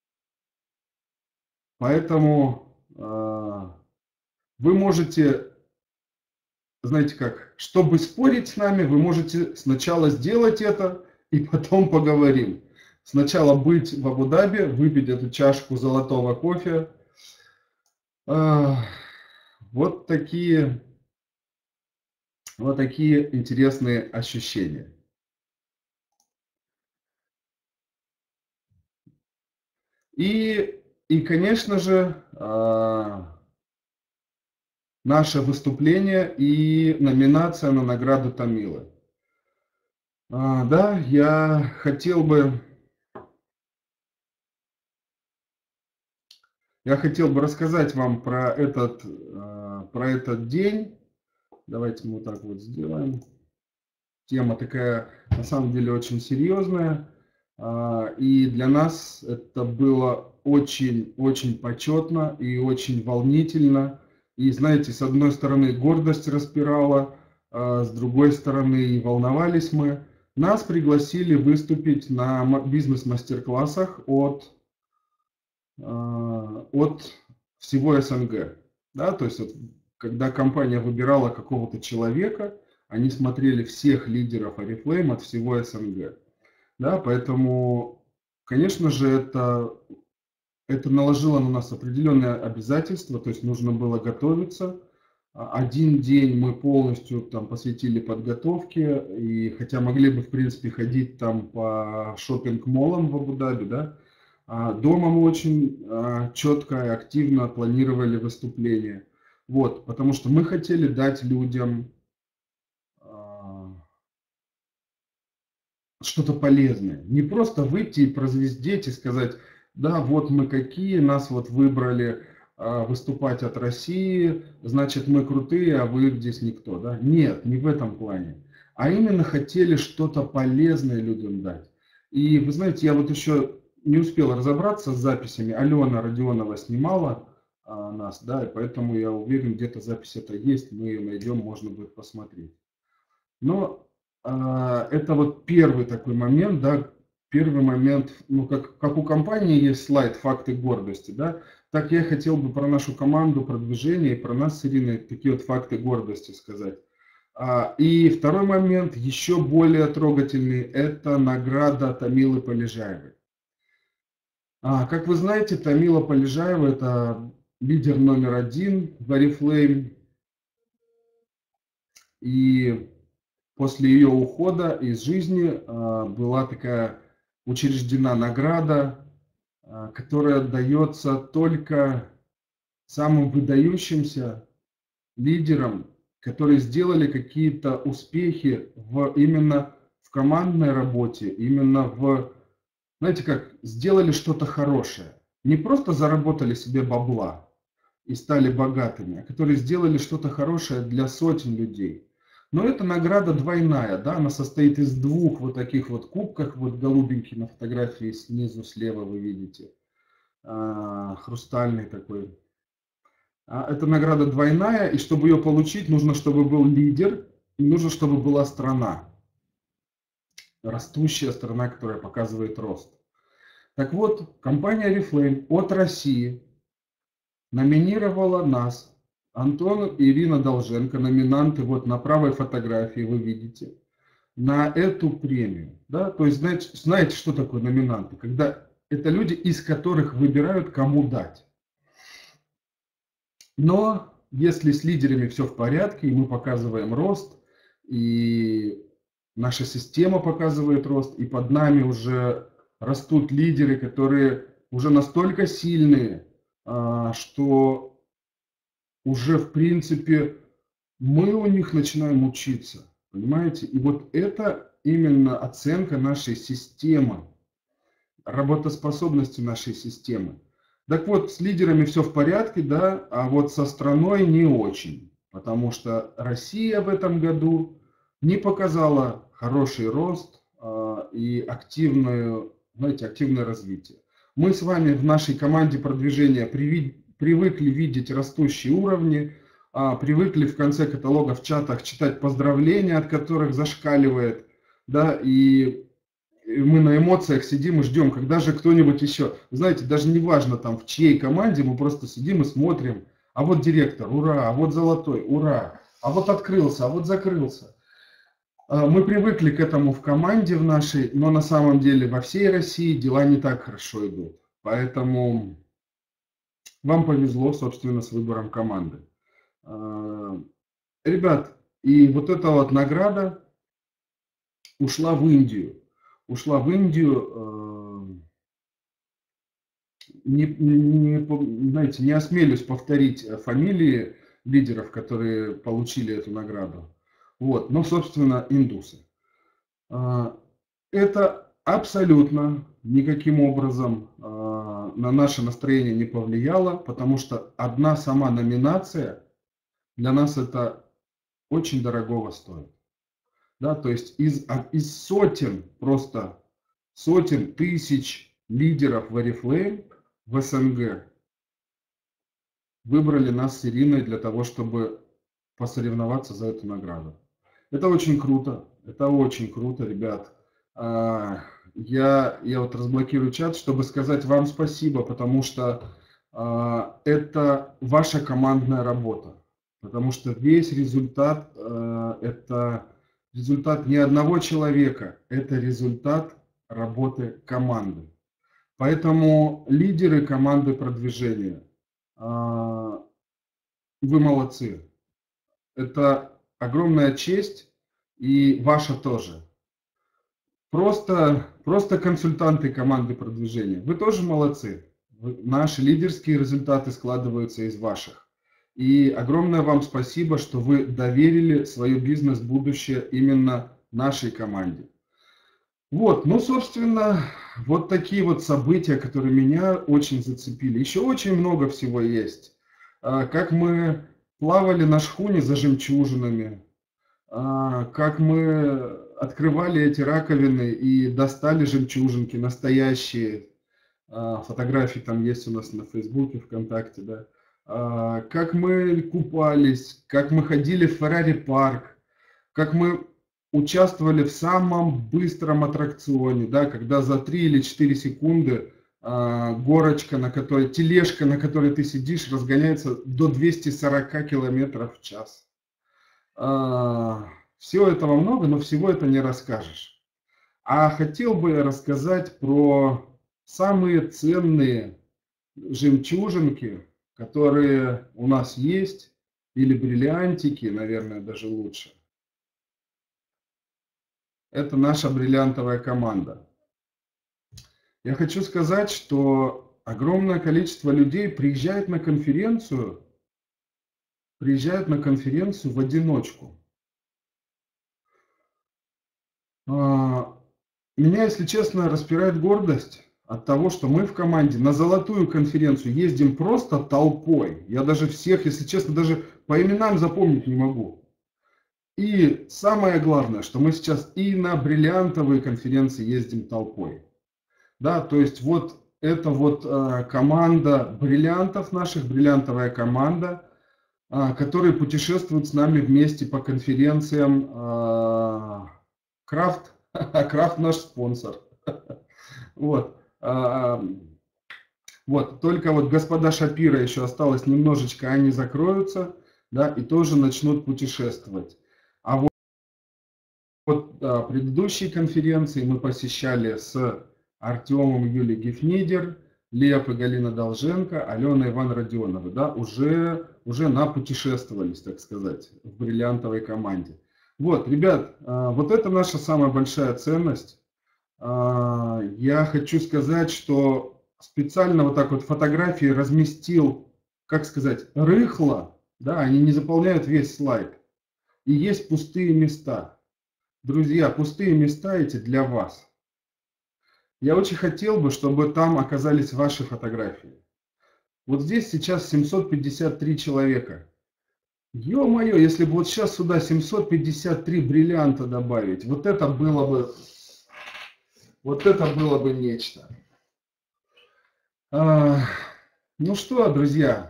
Поэтому э, вы можете, знаете как, чтобы спорить с нами, вы можете сначала сделать это и потом поговорим. Сначала быть в Абу-Даби, выпить эту чашку золотого кофе. Э, вот такие, вот такие интересные ощущения. И, и конечно же, э, наше выступление и номинация на награду Томилы. А, да, я хотел бы я хотел бы рассказать вам про этот, про этот день. Давайте мы вот так вот сделаем. Тема такая, на самом деле, очень серьезная. И для нас это было очень-очень почетно и очень волнительно. И, знаете, с одной стороны, гордость распирала, а с другой стороны, и волновались мы. Нас пригласили выступить на бизнес-мастер-классах от, от всего СНГ. Да, то есть, вот, когда компания выбирала какого-то человека, они смотрели всех лидеров Oriflame от всего СНГ. Да, поэтому, конечно же, это, это наложило на нас определенные обязательства, то есть нужно было готовиться. Один день мы полностью там посвятили подготовке, и хотя могли бы, в принципе, ходить там по шопинг-моллам в Абу-Даби, да, дома мы очень четко и активно планировали выступление. Вот, потому что мы хотели дать людям что-то полезное. Не просто выйти и прозвездеть и сказать, да, вот мы какие, нас вот выбрали а, выступать от России, значит мы крутые, а вы здесь никто. Да? Нет, не в этом плане. А именно хотели что-то полезное людям дать. И вы знаете, я вот еще не успел разобраться с записями. Алена Родионова снимала а, нас, да, и поэтому я уверен, где-то запись это есть, мы ее найдем, можно будет посмотреть. Но это вот первый такой момент, да, первый момент, ну, как, как у компании есть слайд «Факты гордости», да, так я хотел бы про нашу команду, про движение и про нас с Ириной такие вот факты гордости сказать. И второй момент, еще более трогательный, это награда Тамилы Полежаевой. Как вы знаете, Тамила Полежаева – это лидер номер один в Oriflame, и после ее ухода из жизни была такая учреждена награда, которая дается только самым выдающимся лидерам, которые сделали какие-то успехи в, именно в командной работе, именно в, знаете как, сделали что-то хорошее. Не просто заработали себе бабла и стали богатыми, а которые сделали что-то хорошее для сотен людей. Но эта награда двойная, да, она состоит из двух вот таких вот кубков, вот голубенький на фотографии снизу слева вы видите, а, хрустальный такой. А, эта награда двойная, и чтобы ее получить, нужно, чтобы был лидер, и нужно, чтобы была страна, растущая страна, которая показывает рост. Так вот, компания Oriflame от России номинировала нас, Антон и Ирина Долженко, номинанты, вот на правой фотографии вы видите, на эту премию. Да? То есть, знаете, знаете, что такое номинанты? Когда это люди, из которых выбирают, кому дать. Но если с лидерами все в порядке, и мы показываем рост, и наша система показывает рост, и под нами уже растут лидеры, которые уже настолько сильные, что уже, в принципе, мы у них начинаем учиться, понимаете? И вот это именно оценка нашей системы, работоспособности нашей системы. Так вот, с лидерами все в порядке, да, а вот со страной не очень, потому что Россия в этом году не показала хороший рост а, и активное, знаете, активное развитие. Мы с вами в нашей команде продвижения привид привыкли видеть растущие уровни, а, привыкли в конце каталога в чатах читать поздравления, от которых зашкаливает, да, и мы на эмоциях сидим и ждем, когда же кто-нибудь еще, знаете, даже не важно там в чьей команде, мы просто сидим и смотрим, а вот директор, ура, а вот золотой, ура, а вот открылся, а вот закрылся. Мы привыкли к этому в команде в нашей, но на самом деле во всей России дела не так хорошо идут, поэтому... Вам повезло, собственно, с выбором команды. Ребят, и вот эта вот награда ушла в Индию. Ушла в Индию, не, не, знаете, не осмелюсь повторить фамилии лидеров, которые получили эту награду. Вот, но, собственно, индусы. Это абсолютно никаким образом на наше настроение не повлияло, потому что одна сама номинация для нас это очень дорогого стоит. Да, то есть из, из сотен, просто сотен тысяч лидеров в Oriflame в СНГ выбрали нас с Ириной для того, чтобы посоревноваться за эту награду. Это очень круто, это очень круто, ребят. Я, я вот разблокирую чат, чтобы сказать вам спасибо, потому что это ваша командная работа. Потому что весь результат – это результат не одного человека, это результат работы команды. Поэтому лидеры команды продвижения, вы молодцы. Это огромная честь и ваша тоже. Просто, просто консультанты команды продвижения. Вы тоже молодцы. Вы, наши лидерские результаты складываются из ваших. И огромное вам спасибо, что вы доверили свое бизнес-будущее именно нашей команде. Вот, ну, собственно, вот такие вот события, которые меня очень зацепили. Еще очень много всего есть. Как мы плавали на шхуне за жемчужинами, как мы открывали эти раковины и достали жемчужинки настоящие. Фотографии там есть у нас на Фейсбуке, ВКонтакте, да. Как мы купались, как мы ходили в Феррари парк, как мы участвовали в самом быстром аттракционе, да, когда за три или четыре секунды горочка, на которой, тележка, на которой ты сидишь, разгоняется до двухсот сорока километров в час. Всего этого много, но всего это не расскажешь. А хотел бы я рассказать про самые ценные жемчужинки, которые у нас есть, или бриллиантики, наверное, даже лучше. Это наша бриллиантовая команда. Я хочу сказать, что огромное количество людей приезжает на конференцию, приезжают на конференцию в одиночку. Меня, если честно, распирает гордость от того, что мы в команде на золотую конференцию ездим просто толпой. Я даже всех, если честно, даже по именам запомнить не могу. И самое главное, что мы сейчас и на бриллиантовые конференции ездим толпой. Да, то есть вот это вот э, команда бриллиантов наших, бриллиантовая команда, э, которые путешествуют с нами вместе по конференциям. Э, Крафт, Крафт наш спонсор. Вот. Вот, только вот господа Шапира еще осталось немножечко, они закроются, да, и тоже начнут путешествовать. А вот, вот да, предыдущие конференции мы посещали с Артемом Юлией Гефнидер, Лев и Галина Долженко, Алена Иван Родионова, да, уже, уже напутешествовались, так сказать, в бриллиантовой команде. Вот, ребят, вот это наша самая большая ценность. Я хочу сказать, что специально вот так вот фотографии разместил, как сказать, рыхло, да, они не заполняют весь слайд. И есть пустые места. Друзья, пустые места эти для вас. Я очень хотел бы, чтобы там оказались ваши фотографии. Вот здесь сейчас семьсот пятьдесят три человека. Ё-моё, если бы вот сейчас сюда семьсот пятьдесят три бриллианта добавить, вот это было бы, вот это было бы нечто. А, ну что, друзья,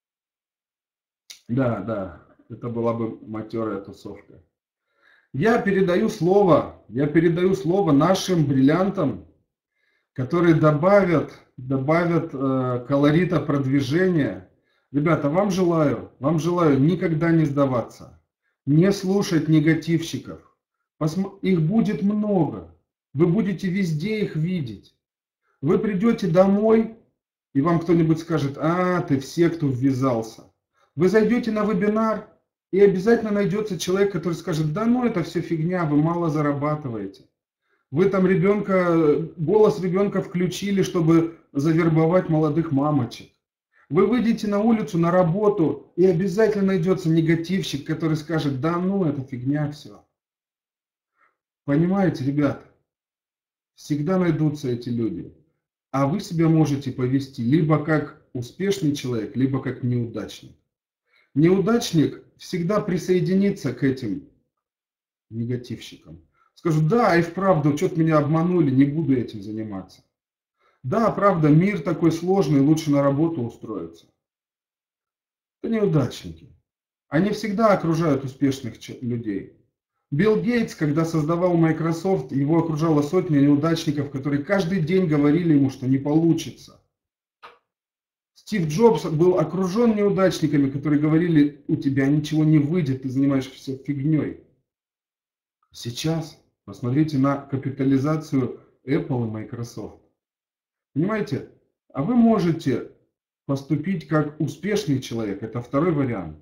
да, да, это была бы матерая тусовка. Я передаю слово, я передаю слово нашим бриллиантам, которые добавят, добавят э, колорита продвижения. Ребята, вам желаю, вам желаю никогда не сдаваться, не слушать негативщиков. Посмо... Их будет много, вы будете везде их видеть. Вы придете домой, и вам кто-нибудь скажет: а, ты в секту ввязался. Вы зайдете на вебинар, и обязательно найдется человек, который скажет: да ну это все фигня, вы мало зарабатываете. Вы там ребенка, голос ребенка включили, чтобы завербовать молодых мамочек. Вы выйдете на улицу, на работу, и обязательно найдется негативщик, который скажет: да ну это фигня все. Понимаете, ребят? Всегда найдутся эти люди. А вы себя можете повести либо как успешный человек, либо как неудачник. Неудачник всегда присоединится к этим негативщикам. Скажут, да, и вправду, что-то меня обманули, не буду этим заниматься. Да, правда, мир такой сложный, лучше на работу устроиться. Это неудачники. Они всегда окружают успешных людей. Билл Гейтс, когда создавал Microsoft, его окружало сотни неудачников, которые каждый день говорили ему, что не получится. Стив Джобс был окружен неудачниками, которые говорили, у тебя ничего не выйдет, ты занимаешься фигней. Сейчас посмотрите на капитализацию Apple и Microsoft. Понимаете? А вы можете поступить как успешный человек, это второй вариант.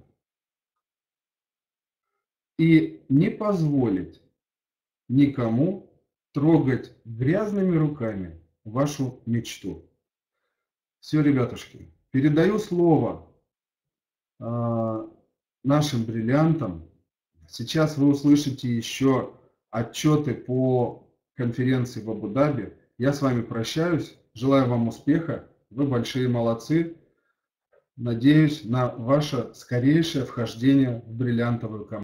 И не позволить никому трогать грязными руками вашу мечту. Все, ребятушки, передаю слово э, нашим бриллиантам. Сейчас вы услышите еще отчеты по конференции в Абу-Даби. Я с вами прощаюсь, желаю вам успеха, вы большие молодцы. Надеюсь на ваше скорейшее вхождение в бриллиантовую команду.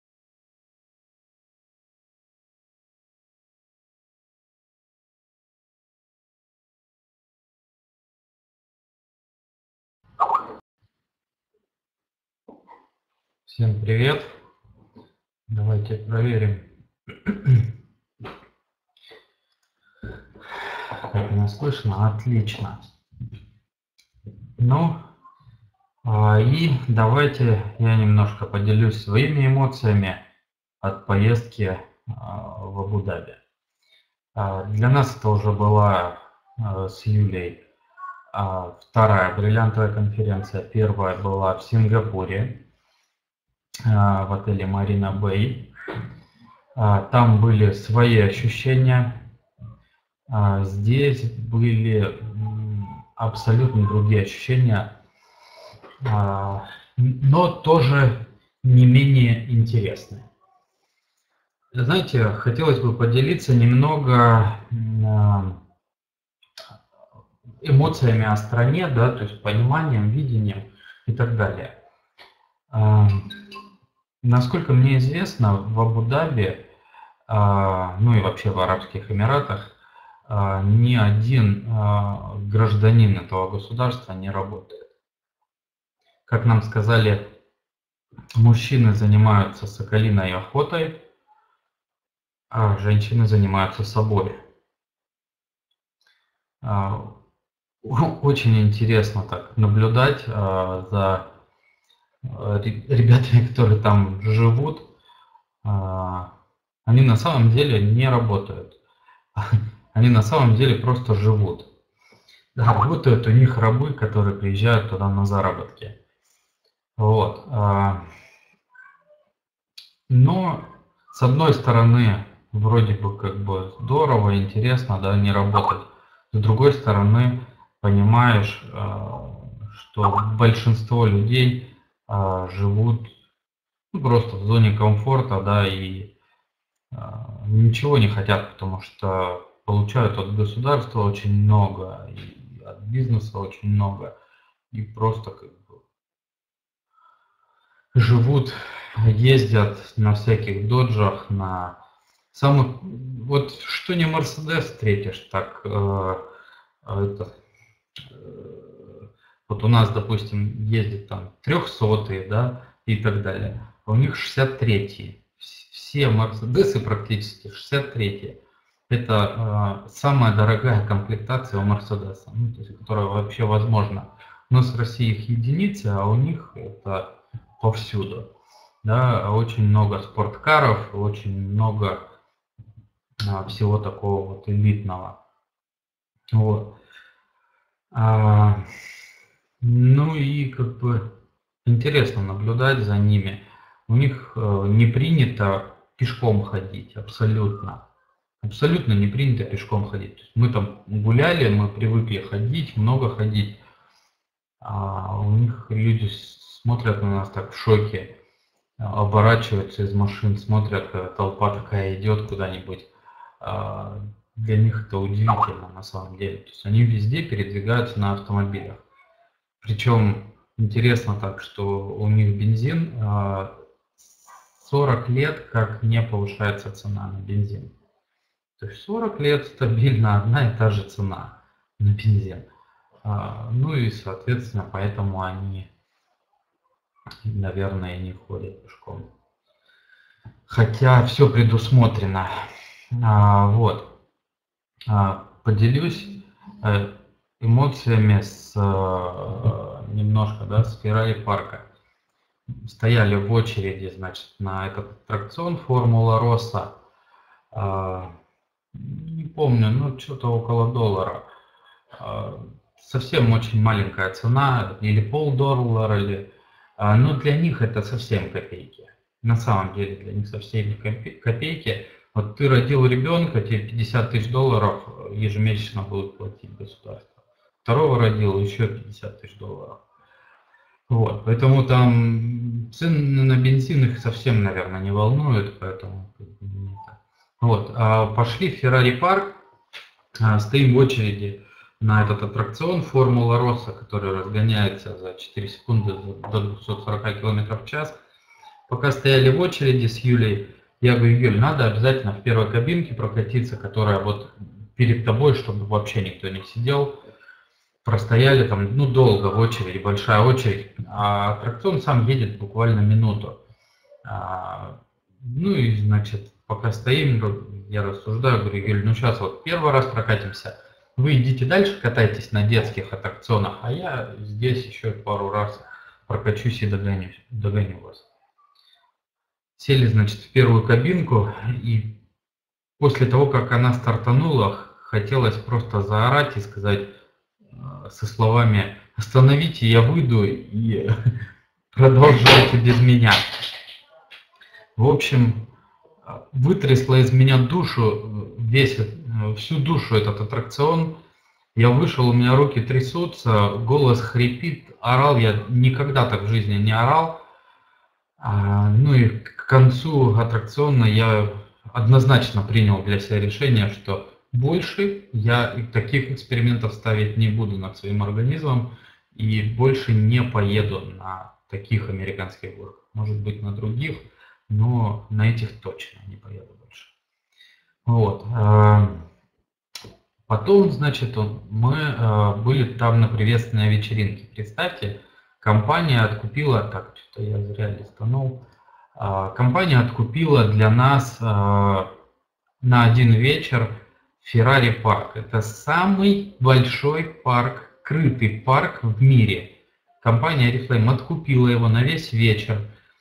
Всем привет! Давайте проверим, как меня слышно. Отлично. Ну, и давайте я немножко поделюсь своими эмоциями от поездки в Абу-Даби. Для нас это уже была с Юлей вторая бриллиантовая конференция. Первая была в Сингапуре, в отеле Марина Бэй. Там были свои ощущения. Здесь были абсолютно другие ощущения, но тоже не менее интересные. Знаете, хотелось бы поделиться немного эмоциями о стране, да, то есть пониманием, видением и так далее. Насколько мне известно, в Абу-Даби, ну и вообще в Арабских Эмиратах, ни один гражданин этого государства не работает. Как нам сказали, мужчины занимаются соколиной охотой, а женщины занимаются собой. Очень интересно так наблюдать за ребятами, которые там живут. Они на самом деле не работают. Они на самом деле просто живут. Работают у них рабы, которые приезжают туда на заработки. Вот. Но с одной стороны, вроде бы как бы здорово, интересно, да, не работать. С другой стороны, понимаешь, что большинство людей живут ну, просто в зоне комфорта, да, и ничего не хотят, потому что получают от государства очень много, и от бизнеса очень много, и просто как бы живут, ездят на всяких доджах, на самых, вот что не Мерседес встретишь, так э, это, э, вот у нас, допустим, ездит там трехсотые, да, и так далее, а у них шестьдесят третьи. Все Мерседесы практически шестьдесят третьи. Это э, самая дорогая комплектация у Мерседеса, ну, то есть, которая вообще возможна. У нас в России их единицы, а у них это повсюду. Да, очень много спорткаров, очень много э, всего такого вот элитного. Вот. А, ну и как бы интересно наблюдать за ними. У них э, не принято пешком ходить, абсолютно. Абсолютно не принято пешком ходить. То есть мы там гуляли, мы привыкли ходить, много ходить. А у них люди смотрят на нас так в шоке, оборачиваются из машин, смотрят, толпа такая идет куда-нибудь. для них это удивительно на самом деле. То есть они везде передвигаются на автомобилях. Причем интересно так, что у них бензин сорок лет как не повышается цена на бензин. То есть сорок лет стабильно одна и та же цена на бензин. Ну и соответственно поэтому они, наверное, не ходят пешком. Хотя все предусмотрено. Вот. Поделюсь эмоциями с немножко, да, с Феррари парка. Стояли в очереди, значит, на этот аттракцион Формула Росса. Не помню, ну что-то около доллара. Совсем очень маленькая цена, или полдоллара, или... Но для них это совсем копейки. На самом деле для них совсем копейки. Вот ты родил ребенка, тебе пятьдесят тысяч долларов ежемесячно будут платить государство. Второго родил, еще пятьдесят тысяч долларов. Вот, поэтому там цены на бензин их совсем, наверное, не волнуют, поэтому вот, а пошли в Феррари парк, стоим в очереди на этот аттракцион Формула Росса, который разгоняется за четыре секунды до двухсот сорока километров в час. Пока стояли в очереди с Юлей, я говорю: Юль, надо обязательно в первой кабинке прокатиться, которая вот перед тобой, чтобы вообще никто не сидел. Простояли там, ну, долго в очереди, большая очередь, а аттракцион сам едет буквально минуту. А, ну и, значит, пока стоим, я рассуждаю, говорю: Юль, ну сейчас вот первый раз прокатимся, вы идите дальше, катайтесь на детских аттракционах, а я здесь еще пару раз прокачусь и догоню, догоню вас. Сели, значит, в первую кабинку, и после того, как она стартанула, хотелось просто заорать и сказать со словами: остановите, я выйду, и продолжайте без меня. В общем, вытрясло из меня душу, весь, всю душу этот аттракцион. Я вышел, у меня руки трясутся, голос хрипит, орал я никогда так в жизни не орал. Ну и к концу аттракциона я однозначно принял для себя решение, что больше я таких экспериментов ставить не буду над своим организмом и больше не поеду на таких американских горках. Может быть, на других, но на этих точно не поеду больше. Вот. Потом, значит, мы были там на приветственной вечеринке. Представьте, компания откупила, так, что-то я зря листанул, компания откупила для нас на один вечер Феррари парк. Это самый большой парк, крытый парк в мире. Компания Oriflame откупила его на весь вечер.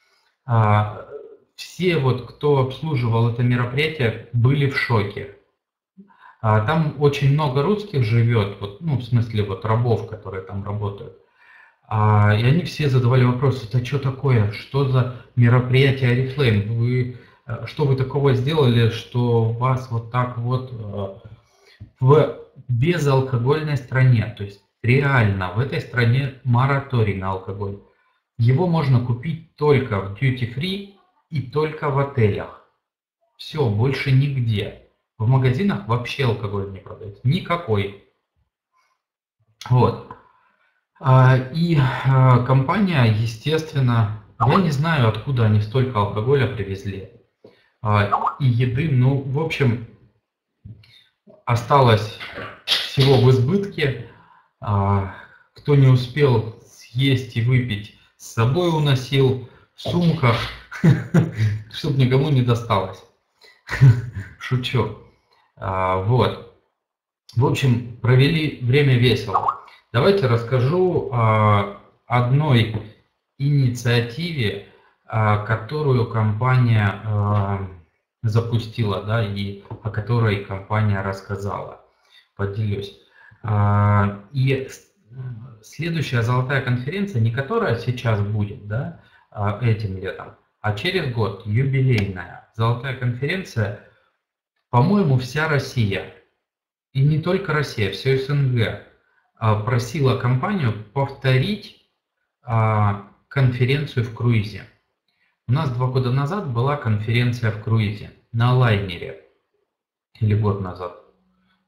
Все, вот, кто обслуживал это мероприятие, были в шоке. Там очень много русских живет, вот, ну, в смысле вот рабов, которые там работают. И они все задавали вопросы: это что такое, что за мероприятие Oriflame? Вы, что вы такого сделали, что вас вот так вот в безалкогольной стране, то есть реально в этой стране мораторий на алкоголь. Его можно купить только в duty free и только в отелях. Все, больше нигде. В магазинах вообще алкоголь не продается. Никакой. Вот. И компания, естественно, я не знаю, откуда они столько алкоголя привезли. И еды, ну, в общем, осталось всего в избытке. Кто не успел съесть и выпить, с собой уносил в сумках, чтобы никому не досталось. Шучу. Вот. В общем, провели время весело. Давайте расскажу о одной инициативе, которую компания запустила, да, и о которой компания рассказала. Поделюсь. И следующая золотая конференция, не которая сейчас будет, да, этим летом, а через год, юбилейная золотая конференция, по-моему, вся Россия, и не только Россия, все СНГ, просила компанию повторить конференцию в круизе. У нас два года назад была конференция в круизе на лайнере, или год назад,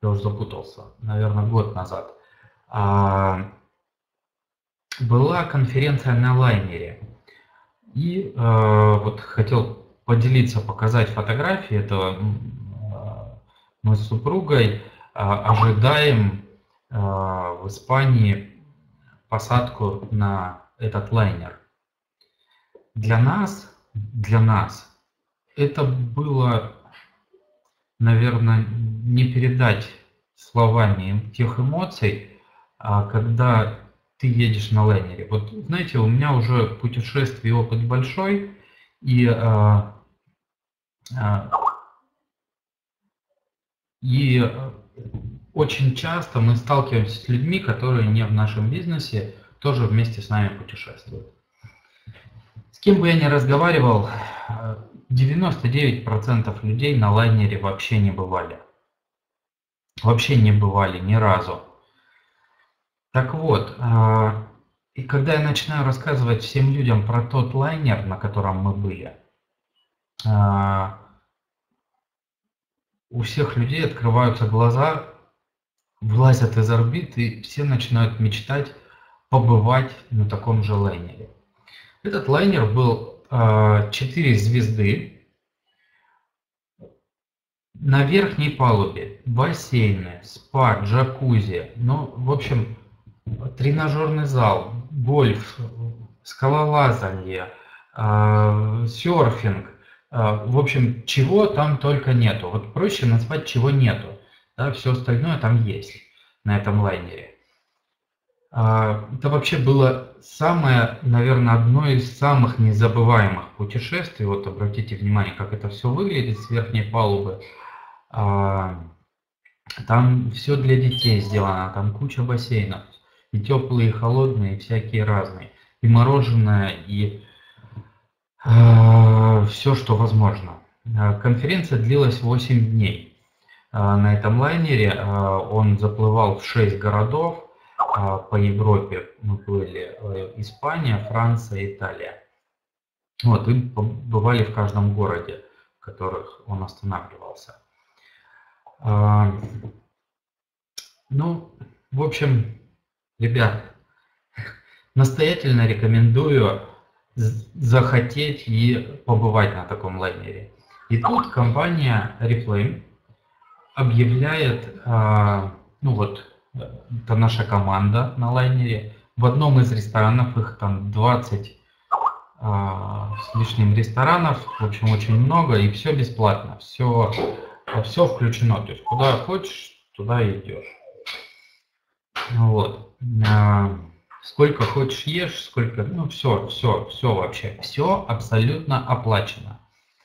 я уже запутался, наверное, год назад, а, была конференция на лайнере. И э, вот хотел поделиться, показать фотографии этого. Мы с супругой э, ожидаем э, в Испании посадку на этот лайнер. Для нас, для нас это было, наверное, не передать словами тех эмоций, когда ты едешь на лайнере. Вот знаете, у меня уже путешествий опыт большой, и, а, а, и очень часто мы сталкиваемся с людьми, которые не в нашем бизнесе, тоже вместе с нами путешествуют. С кем бы я ни разговаривал, девяносто девять процентов людей на лайнере вообще не бывали. Вообще не бывали ни разу. Так вот, и когда я начинаю рассказывать всем людям про тот лайнер, на котором мы были, у всех людей открываются глаза, вылазят из орбит, и все начинают мечтать побывать на таком же лайнере. Этот лайнер был четыре звезды. На верхней палубе бассейны, спа, джакузи, ну, в общем, тренажерный зал, гольф, скалолазание, э, серфинг, э, в общем, чего там только нету. Вот проще назвать, чего нету. Да, все остальное там есть на этом лайнере. Э, это вообще было самое, наверное, одно из самых незабываемых путешествий. Вот обратите внимание, как это все выглядит с верхней палубы. Э, там все для детей сделано, там куча бассейнов. И теплые, и холодные, и всякие разные. И мороженое, и э, все, что возможно. Конференция длилась восемь дней. Э, на этом лайнере э, он заплывал в шесть городов. Э, по Европе мы плыли э, Испания, Франция, Италия. Вот, и бывали в каждом городе, в которых он останавливался. Э, ну, в общем... Ребят, настоятельно рекомендую захотеть и побывать на таком лайнере. И тут компания Oriflame объявляет, ну вот, это наша команда на лайнере, в одном из ресторанов, их там двадцать с лишним ресторанов, в общем, очень много, и все бесплатно, все, все включено, то есть куда хочешь, туда идешь. Вот. Сколько хочешь ешь, сколько, ну все, все, все вообще, все абсолютно оплачено.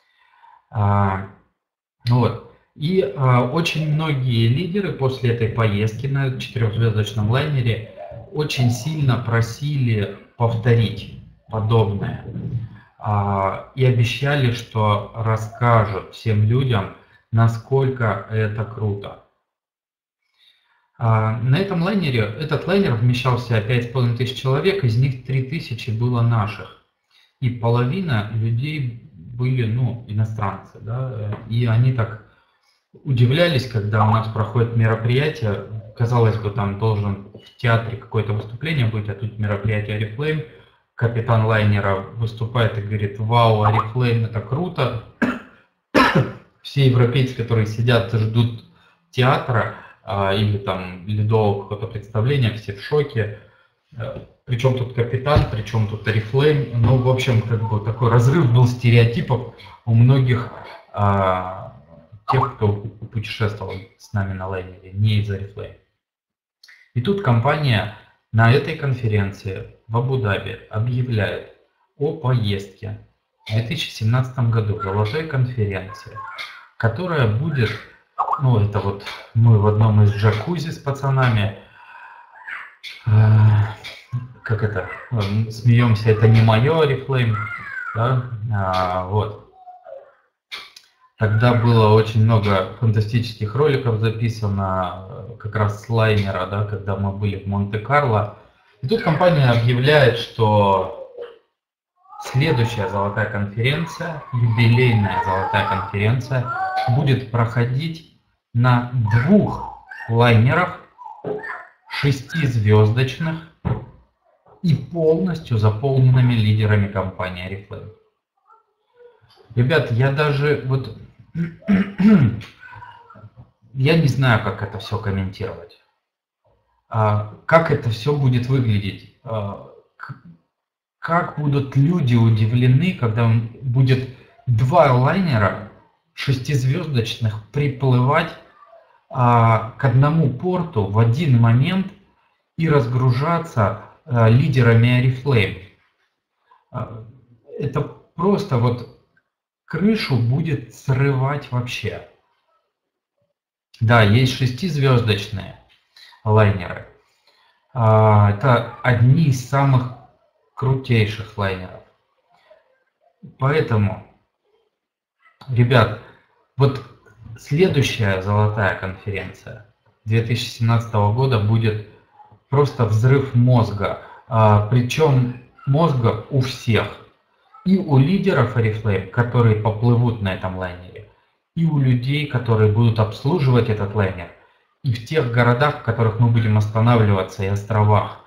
Вот. И очень многие лидеры после этой поездки на четырехзвездочном лайнере очень сильно просили повторить подобное. И обещали, что расскажут всем людям, насколько это круто. На этом лайнере, этот лайнер вмещался пять с половиной тысяч человек, из них три тысячи было наших. И половина людей были, ну, иностранцы, да, и они так удивлялись, когда у нас проходит мероприятие. Казалось бы, там должен в театре какое-то выступление быть, а тут мероприятие Oriflame. Капитан лайнера выступает и говорит: вау, Oriflame, это круто. Все европейцы, которые сидят, ждут театра, или там ледового какого-то представления, все в шоке. Причем тут капитан, причем тут Oriflame. Ну, в общем, как бы такой разрыв был стереотипов у многих а, тех, кто путешествовал с нами на лайнере, не из Oriflame. И тут компания на этой конференции в Абу-Даби объявляет о поездке в две тысячи семнадцатом году, золотой конференции, которая будет... Ну, это вот мы в одном из джакузи с пацанами, э, как это, смеемся, это не мое Oriflame, да, а, вот. Тогда было очень много фантастических роликов записано, как раз с лайнера, да, когда мы были в Монте-Карло. И тут компания объявляет, что следующая золотая конференция, юбилейная золотая конференция, будет проходить на двух лайнеров, шестизвездочных и полностью заполненными лидерами компании Oriflame. Ребят, я даже вот я не знаю, как это все комментировать. Как это все будет выглядеть. Как будут люди удивлены, когда будет два лайнера шестизвездочных приплывать к одному порту в один момент и разгружаться лидерами Oriflame. Это просто вот крышу будет срывать вообще. Да, есть шестизвездочные лайнеры. Это одни из самых крутейших лайнеров. Поэтому, ребят, вот следующая золотая конференция две тысячи семнадцатого года будет просто взрыв мозга. Причем мозга у всех. И у лидеров Oriflame, которые поплывут на этом лайнере, и у людей, которые будут обслуживать этот лайнер, и в тех городах, в которых мы будем останавливаться, и островах.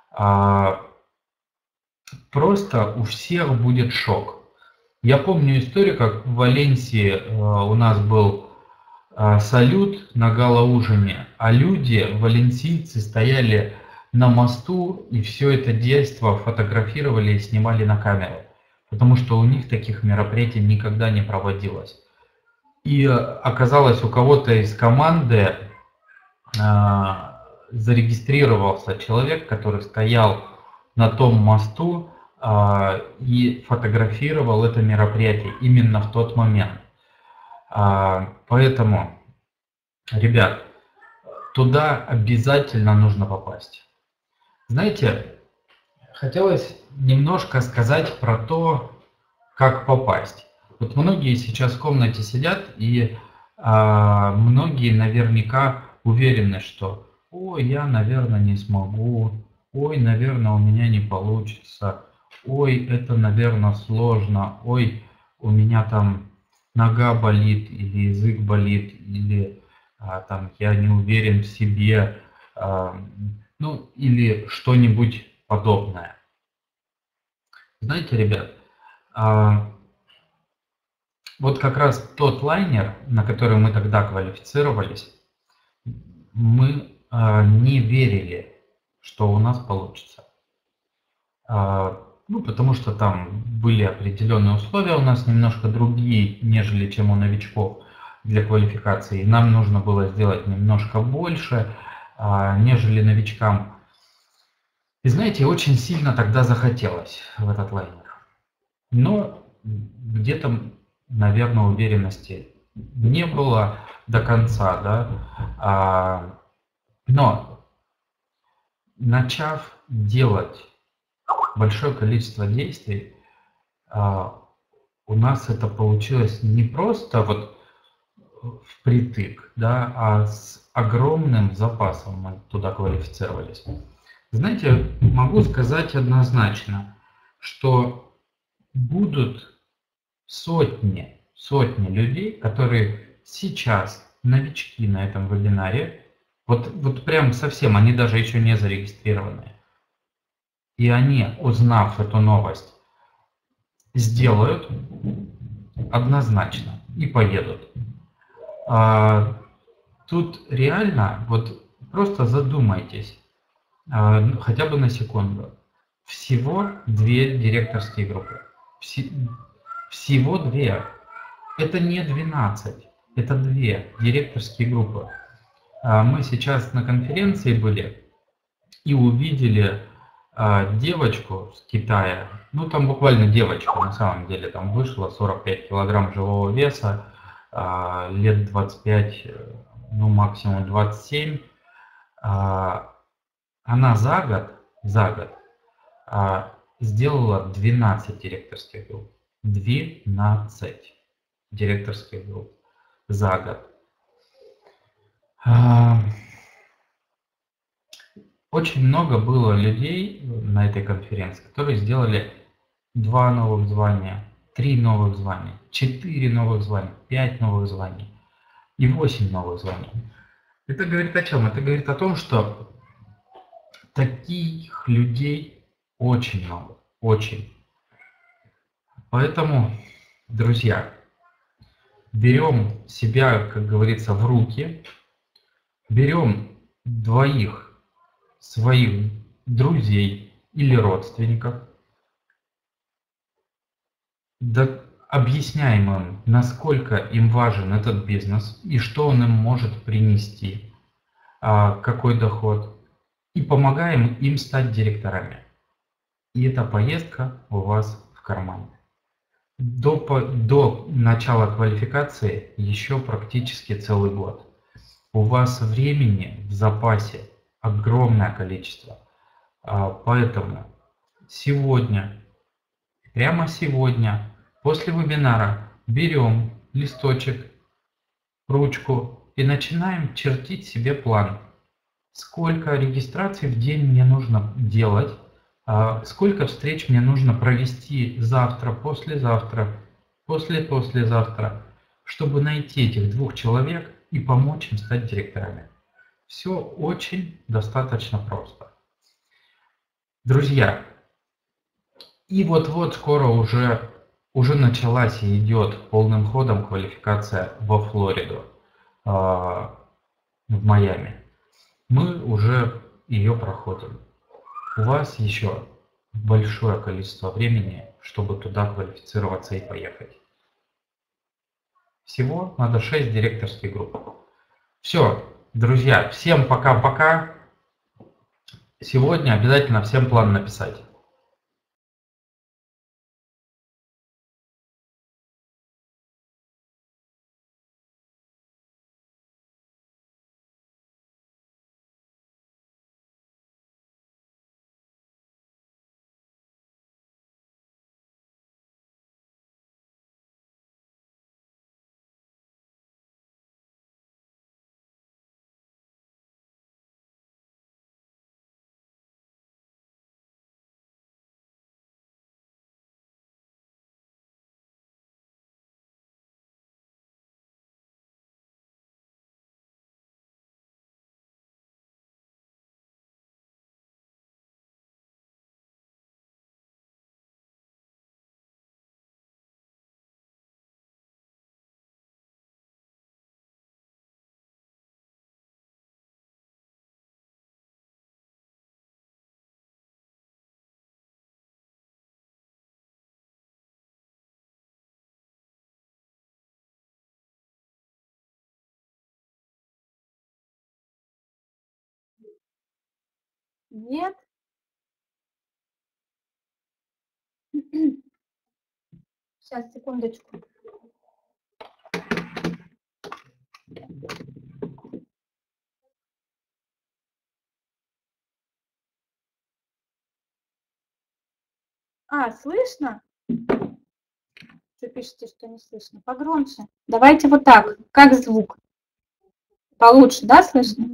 Просто у всех будет шок. Я помню историю, как в Валенсии у нас был салют на гала-ужине, а люди, валенсийцы, стояли на мосту и все это действо фотографировали и снимали на камеру. Потому что у них таких мероприятий никогда не проводилось. И оказалось, у кого-то из команды э, зарегистрировался человек, который стоял на том мосту э, и фотографировал это мероприятие именно в тот момент. Э, поэтому, ребят, туда обязательно нужно попасть. Знаете, хотелось немножко сказать про то, как попасть. Вот многие сейчас в комнате сидят, и а, многие наверняка уверены, что «Ой, я, наверное, не смогу», «Ой, наверное, у меня не получится», «Ой, это, наверное, сложно», «Ой, у меня там нога болит», или язык болит, или а, там «я не уверен в себе», а, ну, или что-нибудь подобное. Знаете, ребят, вот как раз тот лайнер, на который мы тогда квалифицировались, мы не верили, что у нас получится. Ну, потому что там были определенные условия у нас немножко другие, нежели чем у новичков для квалификации. Нам нужно было сделать немножко больше, нежели новичкам. И знаете, очень сильно тогда захотелось в этот лайнер. Но где-то, наверное, уверенности не было до конца, да. А, но начав делать большое количество действий, а, у нас это получилось не просто вот впритык, да, а с огромным запасом мы туда квалифицировались. Знаете, могу сказать однозначно, что будут сотни, сотни людей, которые сейчас новички на этом вебинаре, вот, вот прям совсем, они даже еще не зарегистрированы. И они, узнав эту новость, сделают однозначно и поедут. А, тут реально, вот просто задумайтесь, хотя бы на секунду. Всего две директорские группы. Всего две. Это не двенадцать. Это две директорские группы. Мы сейчас на конференции были и увидели девочку с Китая. Ну там буквально девочка на самом деле. Там вышло сорок пять килограмм живого веса. Лет двадцать пять, ну максимум двадцать семь. Она за год, за год а, сделала двенадцать директорских групп. двенадцать директорских групп за год. А, очень много было людей на этой конференции, которые сделали два новых звания, три новых звания, четыре новых звания, пять новых званий и восемь новых званий. Это говорит о чем? Это говорит о том, что таких людей очень много, очень. Поэтому, друзья, берем себя, как говорится, в руки, берем двоих своих друзей или родственников, да, объясняем им, насколько им важен этот бизнес и что он им может принести, а, какой доход, и помогаем им стать директорами. И эта поездка у вас в кармане. До, до начала квалификации еще практически целый год. У вас времени в запасе огромное количество. Поэтому сегодня, прямо сегодня, после вебинара, берем листочек, ручку и начинаем чертить себе план. Сколько регистраций в день мне нужно делать, сколько встреч мне нужно провести завтра, послезавтра, после-послезавтра, чтобы найти этих двух человек и помочь им стать директорами. Все очень достаточно просто. Друзья, и вот-вот скоро уже, уже началась и идет полным ходом квалификация во Флориду, в Майами. Мы уже ее проходим. У вас еще большое количество времени, чтобы туда квалифицироваться и поехать. Всего надо шесть директорских групп. Все, друзья, всем пока-пока. Сегодня обязательно всем план написать. Нет. Сейчас, секундочку. А, слышно? Что пишете, что не слышно? Погромче. Давайте вот так. Как звук? Получше, да, слышно?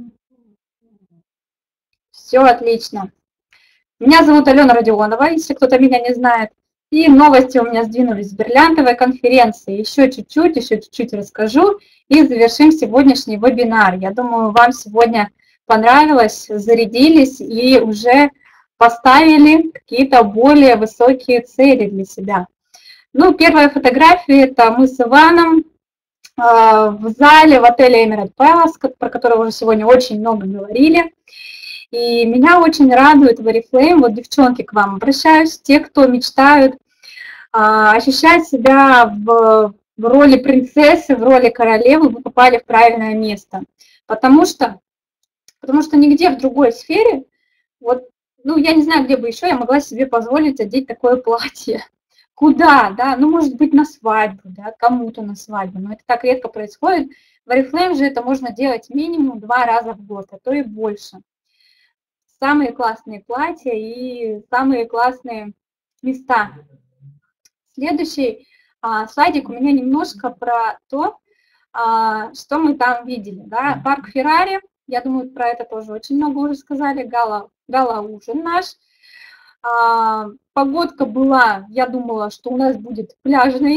Все отлично. Меня зовут Алена Родионова, если кто-то меня не знает. И новости у меня сдвинулись с бриллиантовой конференции. Еще чуть-чуть, еще чуть-чуть расскажу и завершим сегодняшний вебинар. Я думаю, вам сегодня понравилось, зарядились и уже поставили какие-то более высокие цели для себя. Ну, первая фотография – это мы с Иваном э, в зале в отеле Emirate Palace, про который уже сегодня очень много говорили. И меня очень радует в Oriflame, вот, девчонки, к вам обращаюсь, те, кто мечтают а, ощущать себя в, в роли принцессы, в роли королевы, вы попали в правильное место. Потому что, потому что нигде в другой сфере, вот, ну, я не знаю, где бы еще я могла себе позволить одеть такое платье. Куда, да, ну, может быть, на свадьбу, да, кому-то на свадьбу, но это так редко происходит. В Oriflame же это можно делать минимум два раза в год, а то и больше. Самые классные платья и самые классные места. Следующий а, слайдик у меня немножко про то, а, что мы там видели. Да? Парк Феррари, я думаю, про это тоже очень много уже сказали, гала, гала-ужин наш. А, погодка была, я думала, что у нас будет пляжный,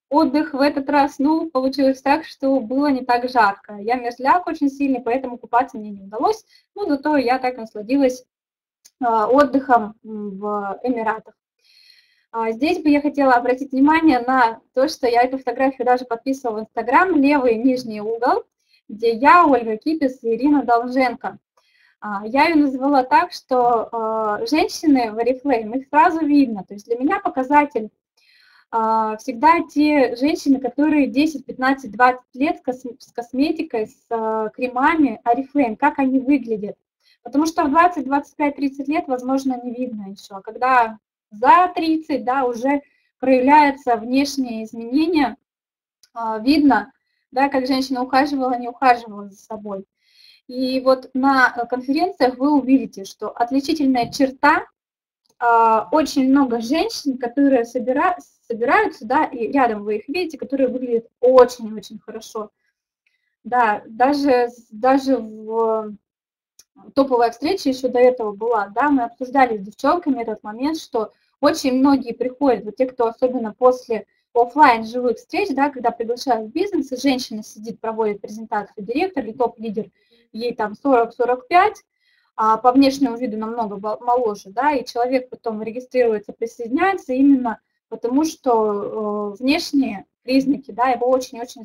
отдых в этот раз, ну, получилось так, что было не так жарко. Я мерзляк очень сильный, поэтому купаться мне не удалось, но зато я так насладилась отдыхом в Эмиратах. Здесь бы я хотела обратить внимание на то, что я эту фотографию даже подписывала в Инстаграм, левый нижний угол, где я, Ольга Кипис и Ирина Долженко. Я ее назвала так, что женщины в Oriflame, их сразу видно. То есть для меня показатель всегда те женщины, которые десять, пятнадцать, двадцать лет с косметикой, с кремами Oriflame, как они выглядят. Потому что в двадцать, двадцать пять, тридцать лет, возможно, не видно еще. А когда за тридцать, да, уже проявляются внешние изменения, видно, да, как женщина ухаживала, не ухаживала за собой. И вот на конференциях вы увидите, что отличительная черта, очень много женщин, которые собира, собираются, да, и рядом вы их видите, которые выглядят очень-очень хорошо. Да, даже, даже в топовой встрече еще до этого была, да, мы обсуждали с девчонками этот момент, что очень многие приходят, вот те, кто особенно после офлайн живых встреч, да, когда приглашают в бизнес, и женщина сидит, проводит презентацию, директор или топ-лидер, ей там сорок — сорок пять, а по внешнему виду намного моложе, да, и человек потом регистрируется, присоединяется именно потому, что э, внешние признаки, да, его очень-очень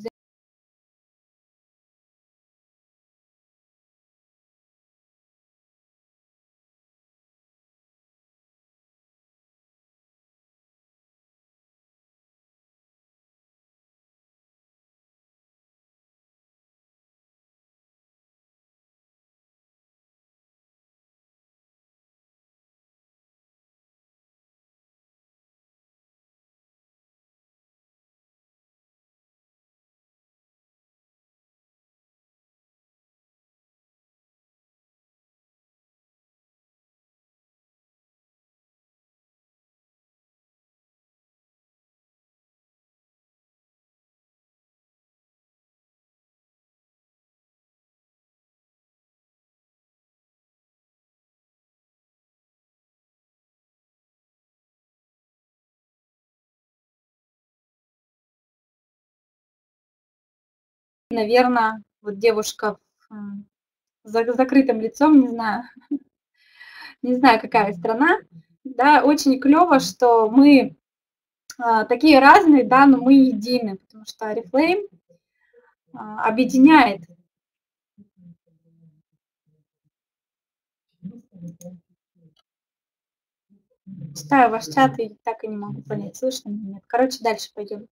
наверное, вот девушка с закрытым лицом, не знаю, не знаю, какая страна, да, очень клево, что мы а, такие разные, да, но мы едины, потому что Oriflame а, объединяет. Читаю ваш чат и так и не могу понять, слышно или нет. Короче, дальше пойдем.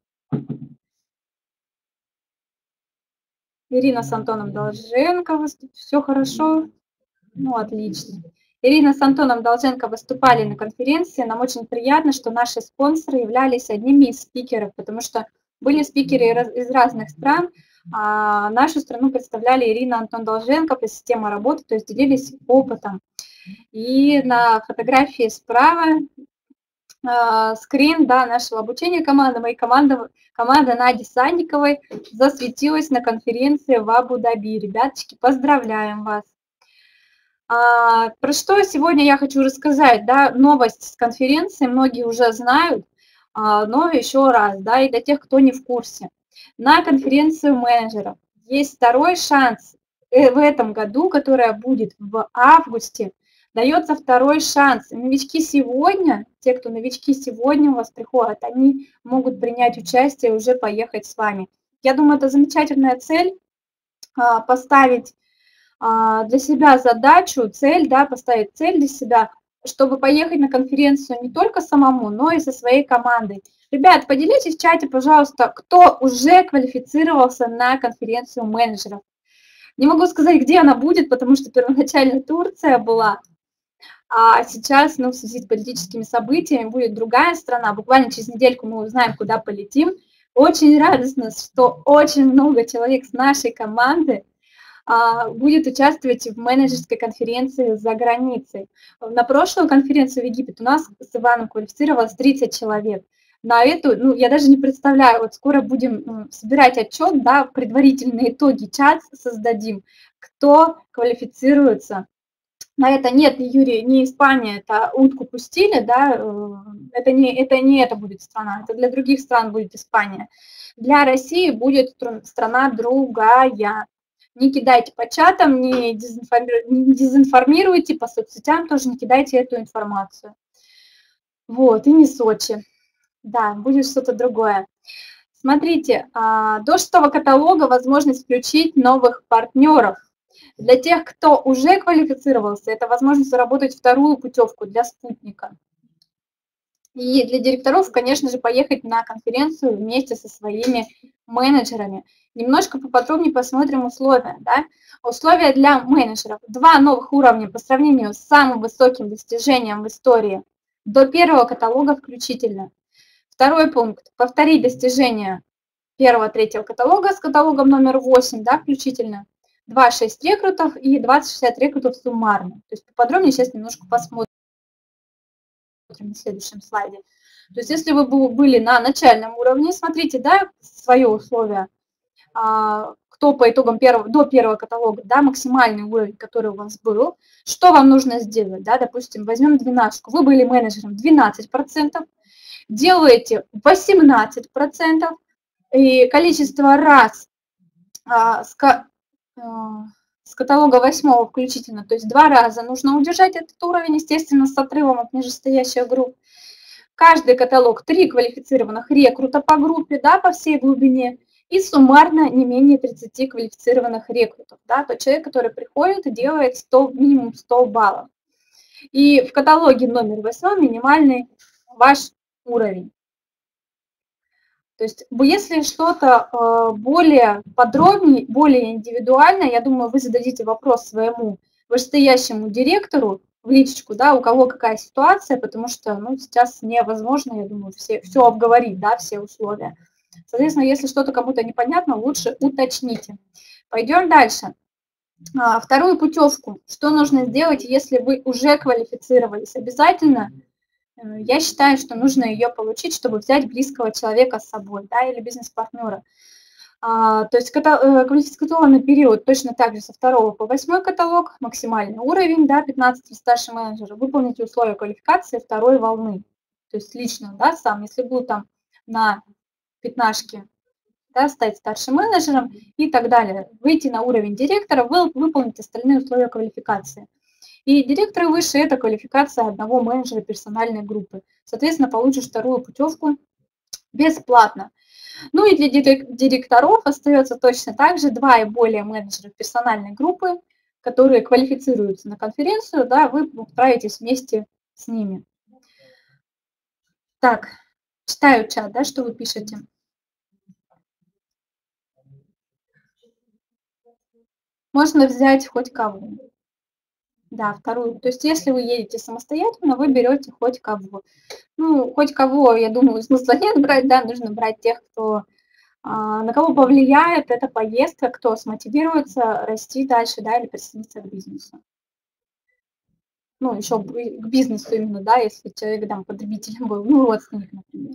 Ирина с Антоном Долженко выступили. Все хорошо? Ну, отлично. Ирина с Антоном Долженко выступали на конференции. Нам очень приятно, что наши спонсоры являлись одними из спикеров, потому что были спикеры из разных стран, а нашу страну представляли Ирина и Антон Долженко по системе работы, то есть делились опытом. И на фотографии справа скрин, да, нашего обучения команды, моей команды, команда Нади Санниковой засветилась на конференции в Абу-Даби. Ребяточки, поздравляем вас. А, про что сегодня я хочу рассказать, да, новость с конференции, многие уже знают, а, но еще раз, да, и для тех, кто не в курсе. На конференцию менеджеров есть второй шанс в этом году, которая будет в августе. Дается второй шанс. Новички сегодня, те, кто новички сегодня у вас приходят, они могут принять участие и уже поехать с вами. Я думаю, это замечательная цель, поставить для себя задачу, цель, да, поставить цель для себя, чтобы поехать на конференцию не только самому, но и со своей командой. Ребят, поделитесь в чате, пожалуйста, кто уже квалифицировался на конференцию менеджеров. Не могу сказать, где она будет, потому что первоначально Турция была, а сейчас, ну, в связи с политическими событиями будет другая страна. Буквально через недельку мы узнаем, куда полетим. Очень радостно, что очень много человек с нашей команды а, будет участвовать в менеджерской конференции за границей. На прошлую конференцию в Египет у нас с Иваном квалифицировалось тридцать человек. На эту, ну, я даже не представляю, вот скоро будем собирать отчет, да, предварительные итоги, чат создадим, кто квалифицируется на это нет, Юрий, не Испания, это утку пустили, да, это не, это не это будет страна, это для других стран будет Испания. Для России будет страна другая. Не кидайте по чатам, не, дезинформи... не дезинформируйте, по соцсетям тоже не кидайте эту информацию. Вот, и не Сочи. Да, будет что-то другое. Смотрите, до шестого каталога возможность включить новых партнеров. Для тех, кто уже квалифицировался, это возможность заработать вторую путевку для спутника. И для директоров, конечно же, поехать на конференцию вместе со своими менеджерами. Немножко поподробнее посмотрим условия. Да? Условия для менеджеров. Два новых уровня по сравнению с самым высоким достижением в истории до первого каталога включительно. Второй пункт. Повторить достижения первого-третьего каталога с каталогом номер восемь, да, включительно. двадцать шесть рекрутов и двадцать шестьдесят рекрутов суммарно. То есть поподробнее сейчас немножко посмотрим на следующем слайде. То есть если вы были на начальном уровне, смотрите, да, свои условия, кто по итогам первого, до первого каталога, да, максимальный уровень, который у вас был, что вам нужно сделать, да, допустим, возьмем двенадцатку, вы были менеджером двенадцать процентов, делаете восемнадцать процентов, и количество раз а, с, а, с каталога восьмого включительно, то есть два раза нужно удержать этот уровень, естественно, с отрывом от нижестоящих групп. Каждый каталог три квалифицированных рекрута по группе, да, по всей глубине, и суммарно не менее тридцати квалифицированных рекрутов. Да, тот человек, который приходит и делает сто, минимум сто баллов. И в каталоге номер восемь минимальный ваш уровень. То есть если что-то более подробнее, более индивидуально, я думаю, вы зададите вопрос своему вышестоящему директору в личечку, да, у кого какая ситуация, потому что ну, сейчас невозможно, я думаю, все, все обговорить, да, все условия. Соответственно, если что-то кому-то непонятно, лучше уточните. Пойдем дальше. Вторую путевку. Что нужно сделать, если вы уже квалифицировались? Обязательно, я считаю, что нужно ее получить, чтобы взять близкого человека с собой, да, или бизнес-партнера. То есть квалификационный период точно так же со второго по восьмой каталог, максимальный уровень, да, пятнадцать старший менеджер, выполните условия квалификации второй волны. То есть лично, да, сам, если буду там на пятнашке, да, стать старшим менеджером и так далее, выйти на уровень директора, вы, выполнить остальные условия квалификации. И директоры выше – это квалификация одного менеджера персональной группы. Соответственно, получишь вторую путевку бесплатно. Ну и для директоров остается точно так же два и более менеджеров персональной группы, которые квалифицируются на конференцию, да, вы отправитесь вместе с ними. Так, читаю чат, да, что вы пишете. Можно взять хоть кого. Да, вторую. То есть если вы едете самостоятельно, вы берете хоть кого. Ну, хоть кого, я думаю, смысла нет брать, да, нужно брать тех, кто, а, на кого повлияет эта поездка, кто смотивируется расти дальше, да, или присоединиться к бизнесу. Ну, еще к бизнесу именно, да, если человек, там, потребителем был, ну, родственник, например.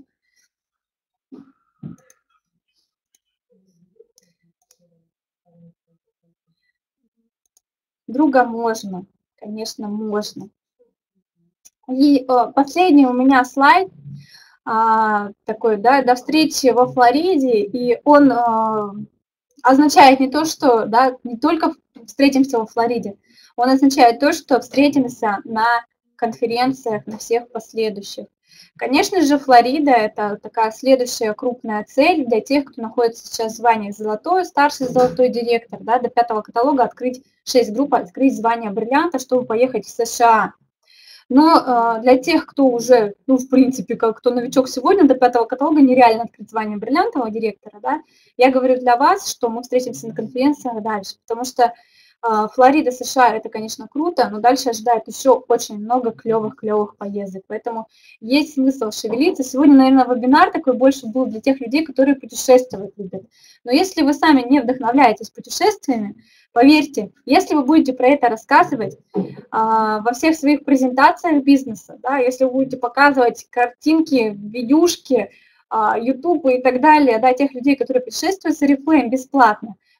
Друга можно, конечно, можно. И э, последний у меня слайд э, такой, да, до встречи во Флориде, и он э, означает не то, что, да, не только встретимся во Флориде, он означает то, что встретимся на конференциях, на всех последующих. Конечно же, Флорида – это такая следующая крупная цель для тех, кто находится сейчас в звании золотой, старший золотой директор, да, до пятого каталога открыть шесть групп, открыть звание бриллианта, чтобы поехать в США. Но э, для тех, кто уже, ну, в принципе, как кто новичок сегодня, до пятого каталога нереально открыть звание бриллиантового директора, да, я говорю для вас, что мы встретимся на конференциях дальше, потому что э, Флорида, США – это, конечно, круто, но дальше ожидает еще очень много клевых-клевых поездок, поэтому есть смысл шевелиться. Сегодня, наверное, вебинар такой больше был для тех людей, которые путешествовать любят. Но если вы сами не вдохновляетесь путешествиями, поверьте, если вы будете про это рассказывать а, во всех своих презентациях бизнеса, да, если вы будете показывать картинки, видюшки, а, YouTube и так далее, да, тех людей, которые путешествуют с Oriflame бесплатно,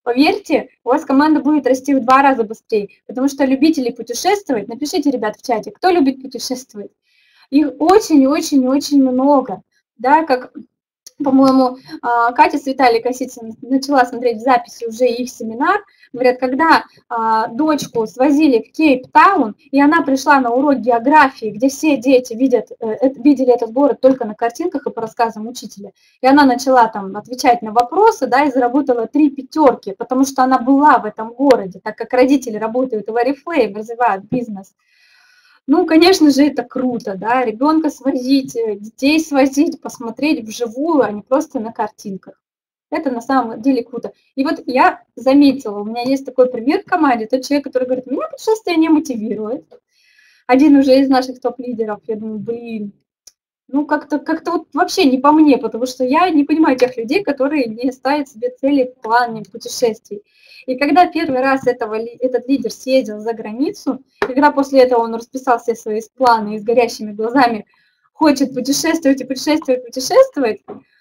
Поверьте, у вас команда будет расти в два раза быстрее, потому что любителей путешествовать, напишите, ребят, в чате, кто любит путешествовать. Их очень-очень-очень много, да, как, по-моему, Катя с Виталией Косицыным начала смотреть в записи уже их семинар, говорят, когда а, дочку свозили в Кейптаун, и она пришла на урок географии, где все дети видят, э, видели этот город только на картинках и по рассказам учителя, и она начала там отвечать на вопросы, да, и заработала три пятерки, потому что она была в этом городе, так как родители работают в Oriflame, развивают бизнес. Ну, конечно же, это круто, да, ребенка свозить, детей свозить, посмотреть вживую, а не просто на картинках. Это на самом деле круто. И вот я заметила, у меня есть такой пример в команде, тот человек, который говорит, меня путешествие не мотивирует. Один уже из наших топ-лидеров, я думаю, блин, ну как-то как-то вот вообще не по мне, потому что я не понимаю тех людей, которые не ставят себе цели в плане путешествий. И когда первый раз этого, этот лидер съездил за границу, и когда после этого он расписал все свои планы и с горящими глазами хочет путешествовать и путешествовать, путешествовать,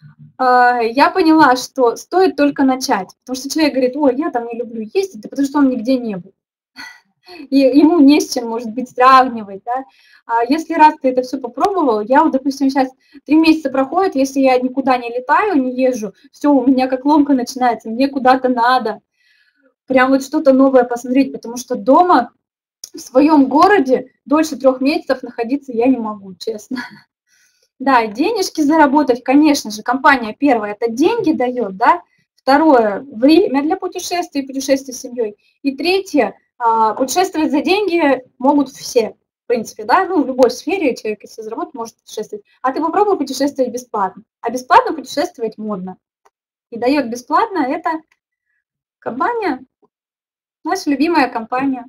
я поняла, что стоит только начать. Потому что человек говорит, ой, я там не люблю ездить, да потому что он нигде не был. И ему не с чем, может быть, сравнивать, да. А если раз ты это все попробовал, я вот, допустим, сейчас три месяца проходит, если я никуда не летаю, не езжу, все, у меня как ломка начинается, мне куда-то надо, прям вот что-то новое посмотреть, потому что дома в своем городе дольше трех месяцев находиться я не могу, честно. Да, денежки заработать, конечно же, компания первая, это деньги дает, да, второе, время для путешествий, путешествий с семьей, и третье, путешествовать за деньги могут все, в принципе, да, ну, в любой сфере человек, если заработает, может путешествовать, а ты попробуй путешествовать бесплатно, а бесплатно путешествовать модно, и дает бесплатно это компания, наша любимая компания.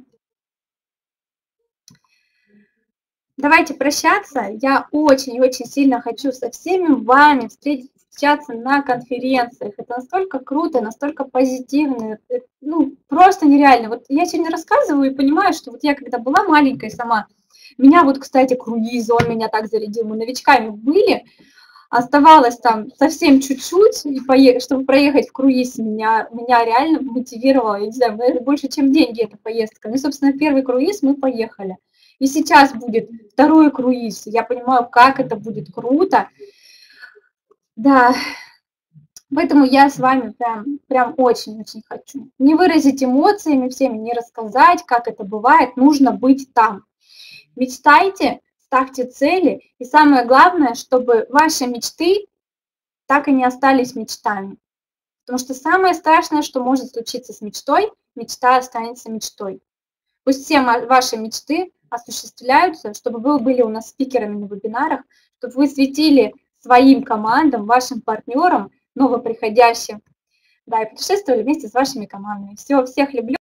Давайте прощаться. Я очень-очень сильно хочу со всеми вами встречаться на конференциях. Это настолько круто, настолько позитивно, ну, просто нереально. Вот я сегодня рассказываю и понимаю, что вот я когда была маленькой сама, меня вот, кстати, круиз, он меня так зарядил, мы новичками были, оставалось там совсем чуть-чуть, и поех... чтобы проехать в круиз, меня, меня реально мотивировало, я не знаю, больше, чем деньги эта поездка. Ну, собственно, первый круиз мы поехали. И сейчас будет второй круиз. Я понимаю, как это будет круто. Да, поэтому я с вами прям, прям очень-очень хочу. Не выразить эмоциями всеми, не рассказать, как это бывает. Нужно быть там. Мечтайте, ставьте цели. И самое главное, чтобы ваши мечты так и не остались мечтами. Потому что самое страшное, что может случиться с мечтой, мечта останется мечтой. Пусть все ваши мечты осуществляются, чтобы вы были у нас спикерами на вебинарах, чтобы вы светили своим командам, вашим партнерам, новоприходящим, да, и путешествовали вместе с вашими командами. Все, всех люблю.